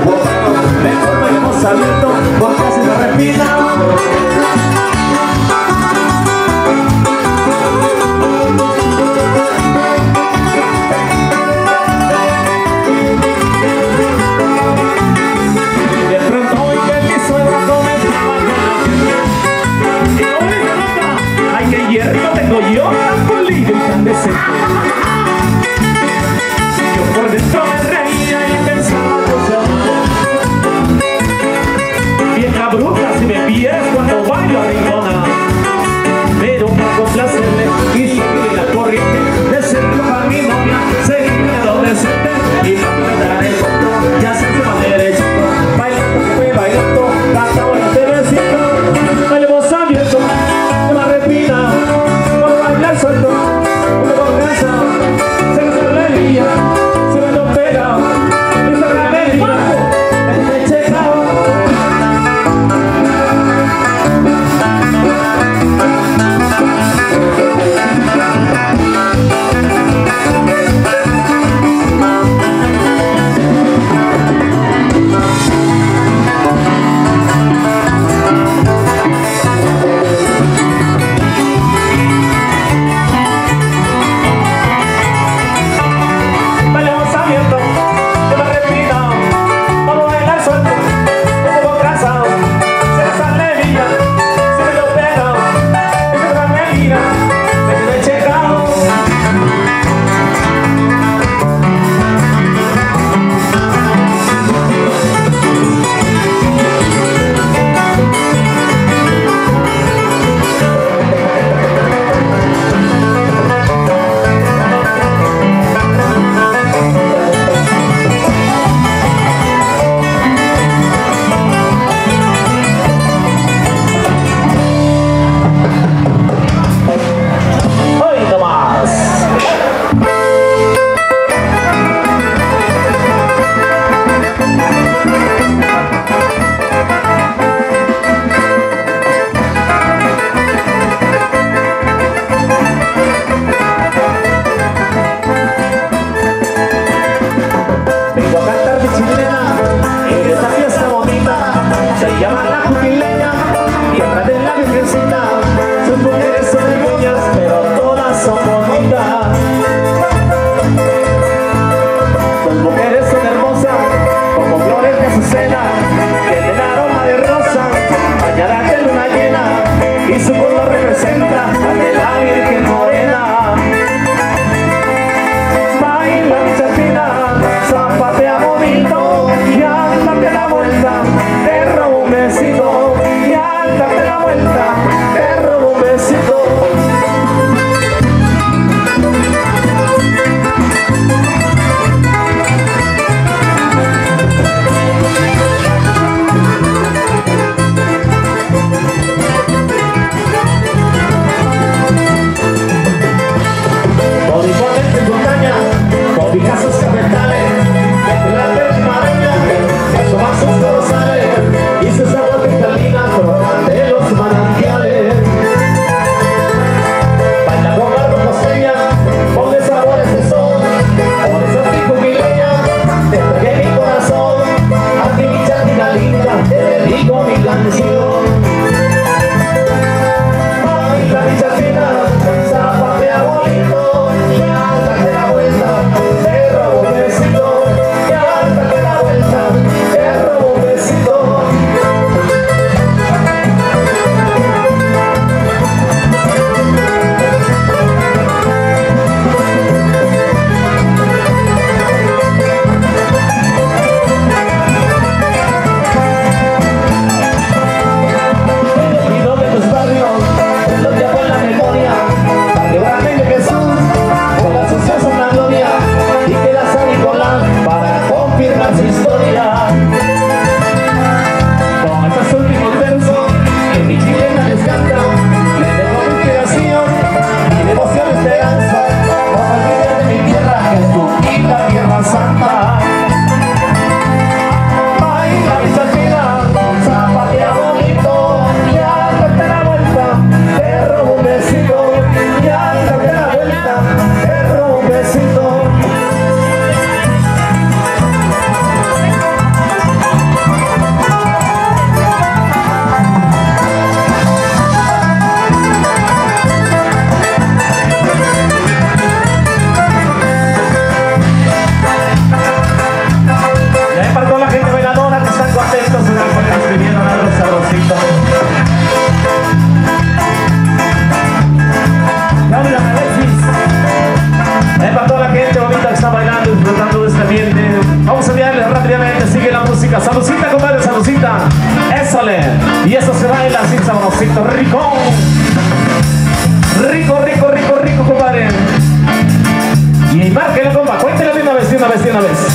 mejor bailemos abierto porque así me repita. Yo tan pulido y tan decente, yo por dentro me reía y pensaba cosas. Vieja bruja, si me pierdes cuando bailo arribona, pero para complacerle y seguir la corriente de ser a mi novia, seguir lo decente y no dar el fondo, ya se fue a derechito, bailando, fue bailando, hasta bueno te besito, bailemos abierto, de la repina. Bailar suelto, una confianza, se me sale la alegría, se me lo pega, y se me alegría, me checao. Picassos capitales, de la primavera, eso va a sus Ésale. Y eso se baila así sabrosito, rico. Rico, rico, rico, rico, compadre. Y márquela, compa. Cuéntela de una vez, de una vez, de una vez.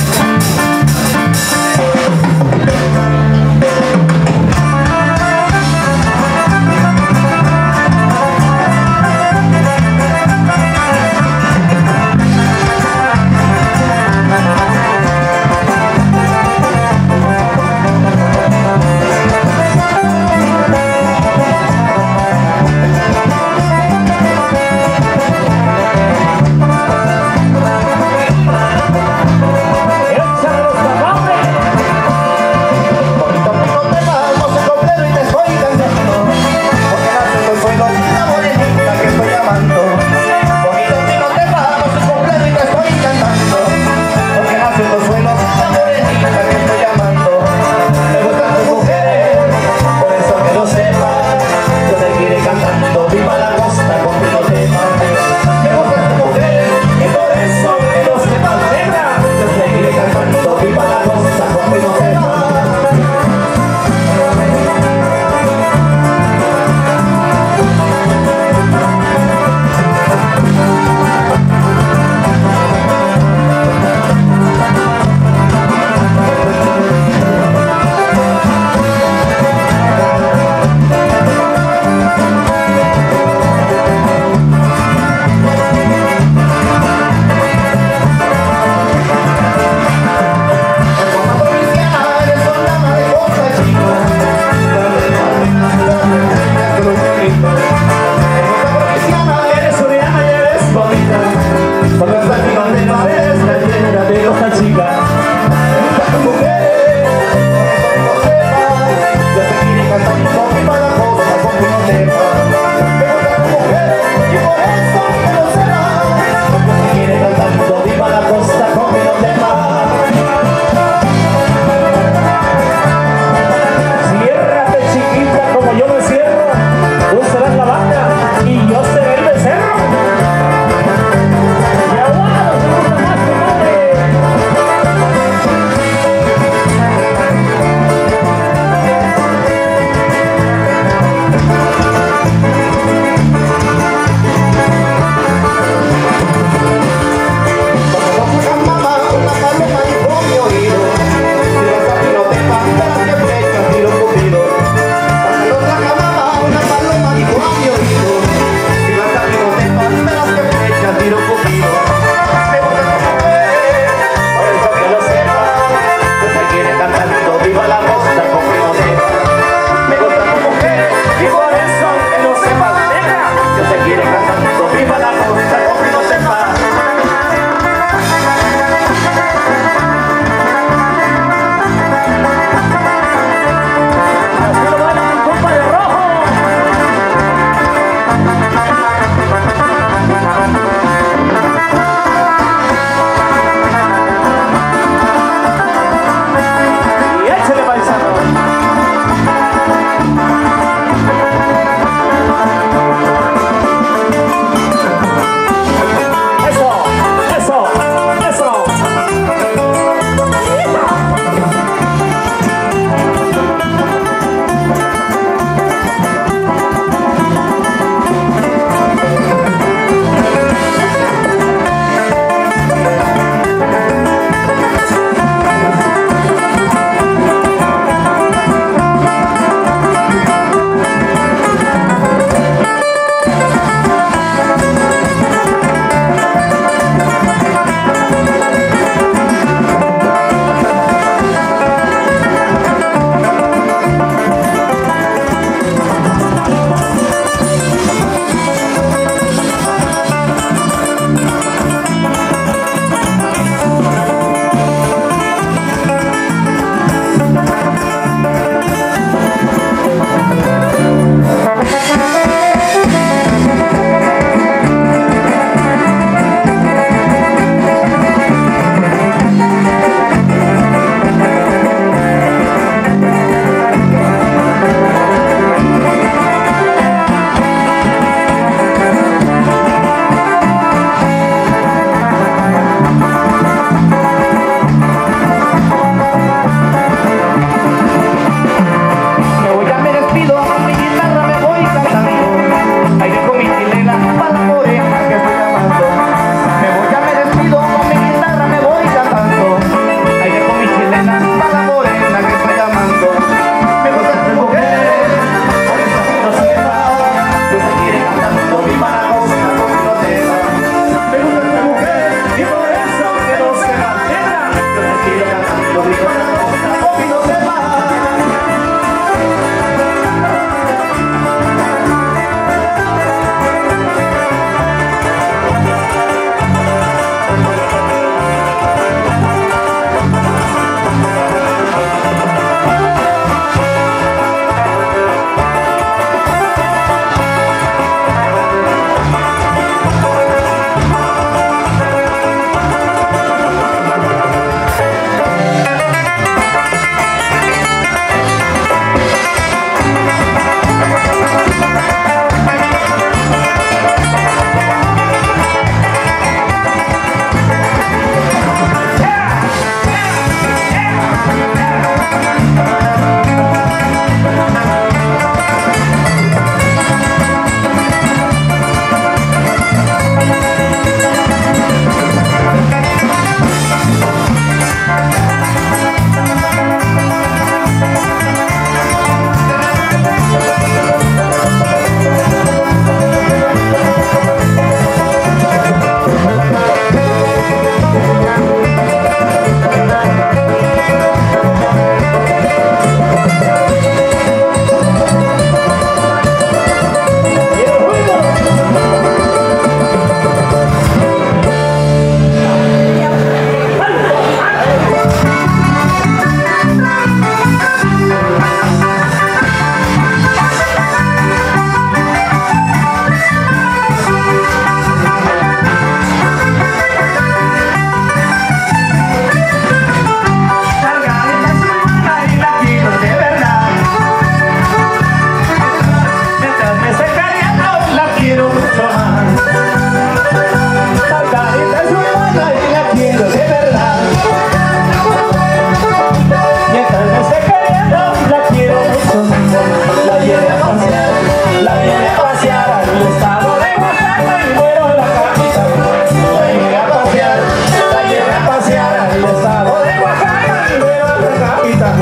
queriendo, la quiero mucho. La llevé a pasear, la llevé a pasear al estado de Oaxaca y muero en la capital. La llevé a pasear, la llevé a pasear al estado de Oaxaca y muero en la capital.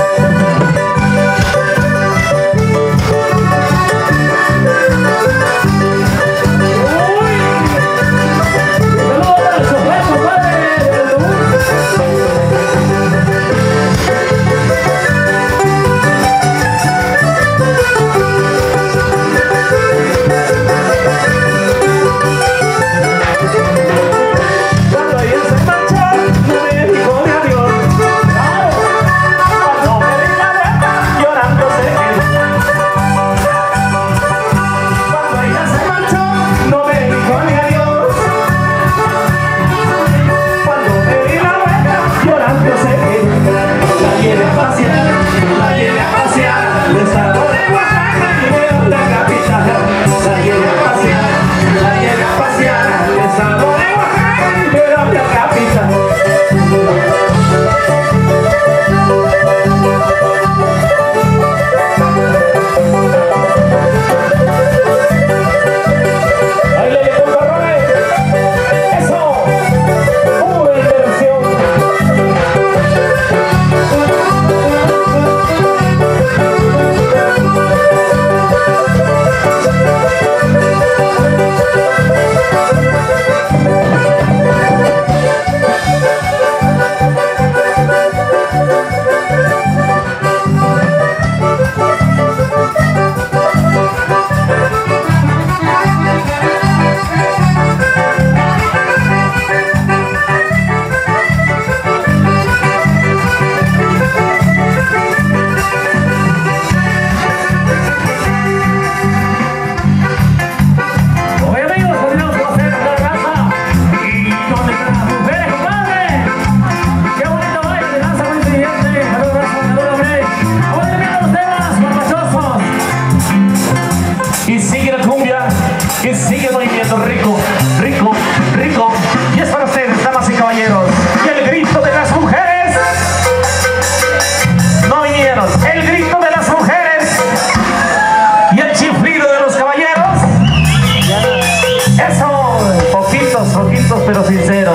Pero sinceros.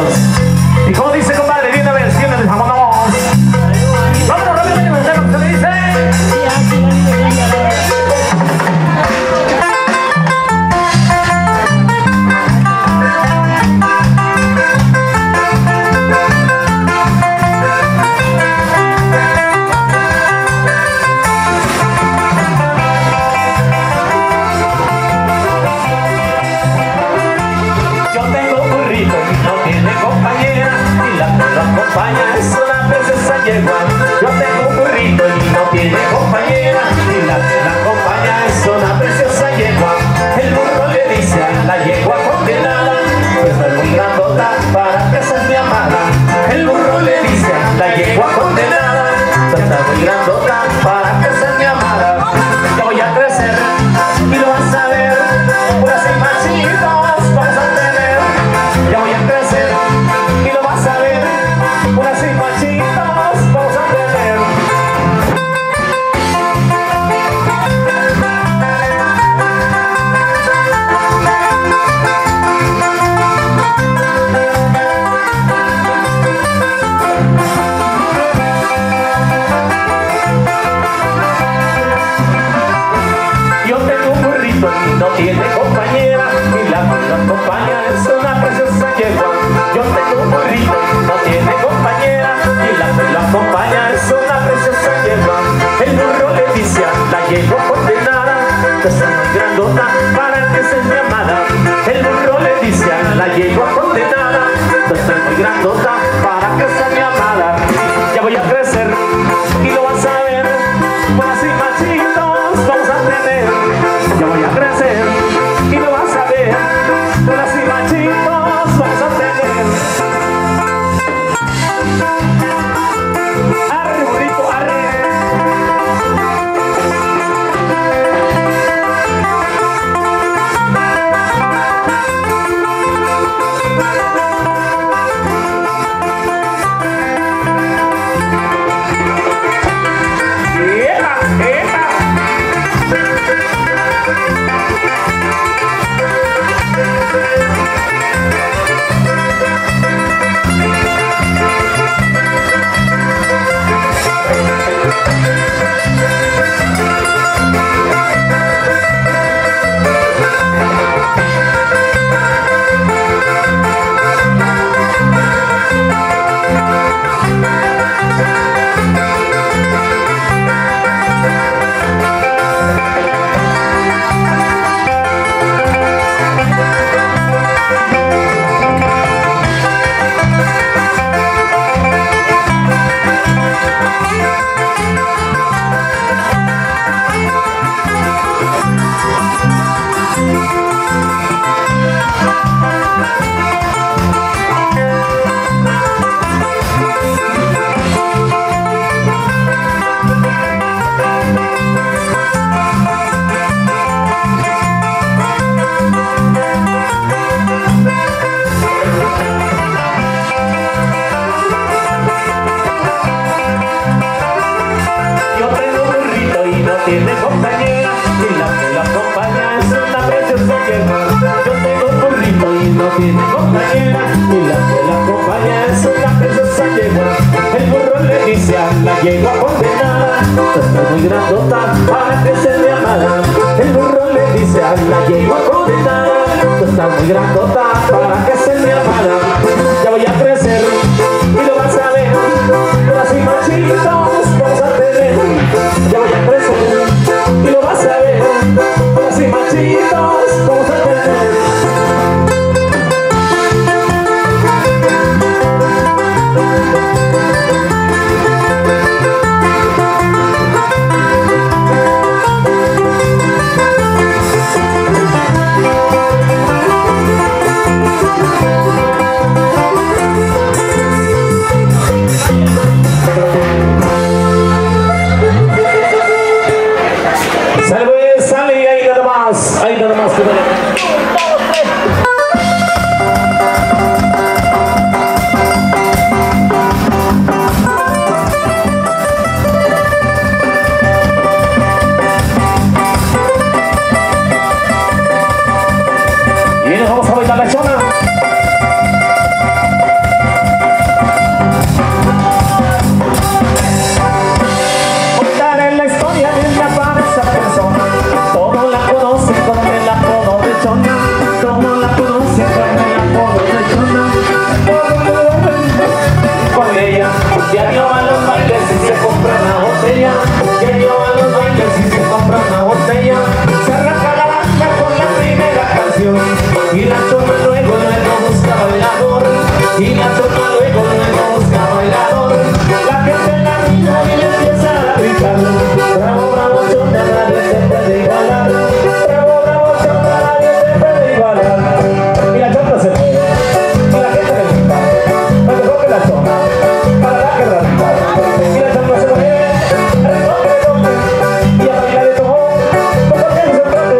Y como dice, compadre, de una vez, de una vez, vámonos. Vámonos rápidamente, ¿qué se me dice? Es una princesa yegua. Yo tengo un burrito y no tiene compañera, y la que la acompaña es una preciosa yegua. El burro le dice a la yegua condenada, pues no es muy grandota para que seas mi amada. El burro le dice a la yegua condenada, pues no es muy grandota para que seas mi amada. Ya voy a crecer y lo vas a ver, puras y machitos vamos a tener. Ya voy a crecer y lo vas a ver, puras y machitos vamos a tener. Yo tengo un burrito y no tiene compañera, y la que lo acompaña es una preciosa yegua. Yo tengo un burrito y no tiene compañera, y la que lo acompaña es una preciosa yegua. El burro le dice a la yegua condenada, que soy muy grandota para que seas mi amada. El burro le dice a la yegua condenada, que soy muy grandota para que seas mi amada. Ya voy a crecer y lo vas a ver, buenas y machitos vamos a tener. Ya voy a crecer y lo vas a ver, buenas y machitos vamos a tener. Arre, burrito, arre. grandota para que se me amara. El burro le dice a la yegua bonita, tú estás muy grandota para que se me amara. Ya voy a crecer y lo vas a ver, ahora sí machitos vamos a tener. Ya voy a crecer y lo vas a ver, ahora sí machitos vamos a tener. Ahí nada más que ver. Y nos vamos a bailar la chona. Contaré la historia de una falsa persona. Todos la conocen con el apodo de chona. Todos la conocen con el apodo de chona. Con ella, diario a los bailes y se compra una botella. Diario a los bailes y se compra una botella. Se arranca la banda con la primera canción. Y la chona luego, luego busca bailador. Y la chona luego, luego busca bailador. La gente la mira y le empieza a gritar. Bravo, bravo, chona, nadie te puede igualar. Bravo, bravo, chona, nadie te puede igualar. Y la chona se mueve. Y la gente le grita. Recoge la chona. Para la que radica. Y la chona se mueve. Recoge, recoge. Y a bailar de todo. Como que se trate.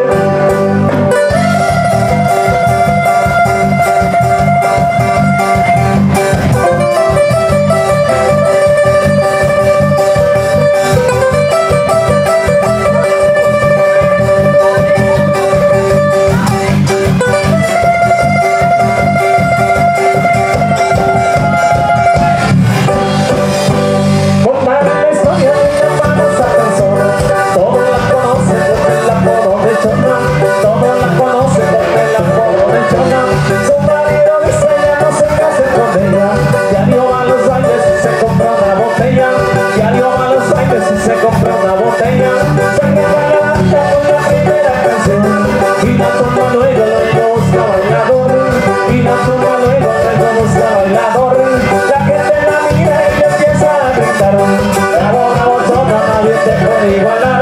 Contar la historia de una famosa persona. Todos la conocen por el apodo de chona. Todos la conocen por el apodo de chona. Su marido dice ya no se case con ella. Diario a los bailes y se compra una botella. Diario a los bailes y se compra una botella. Se queda la banda con la primera canción. Y la chona luego, luego busca bailador. Y la chona luego, luego busca bailador. La gente la mira y le empieza a gritar. Bravo, bravo, chona, nadie te puede igualar.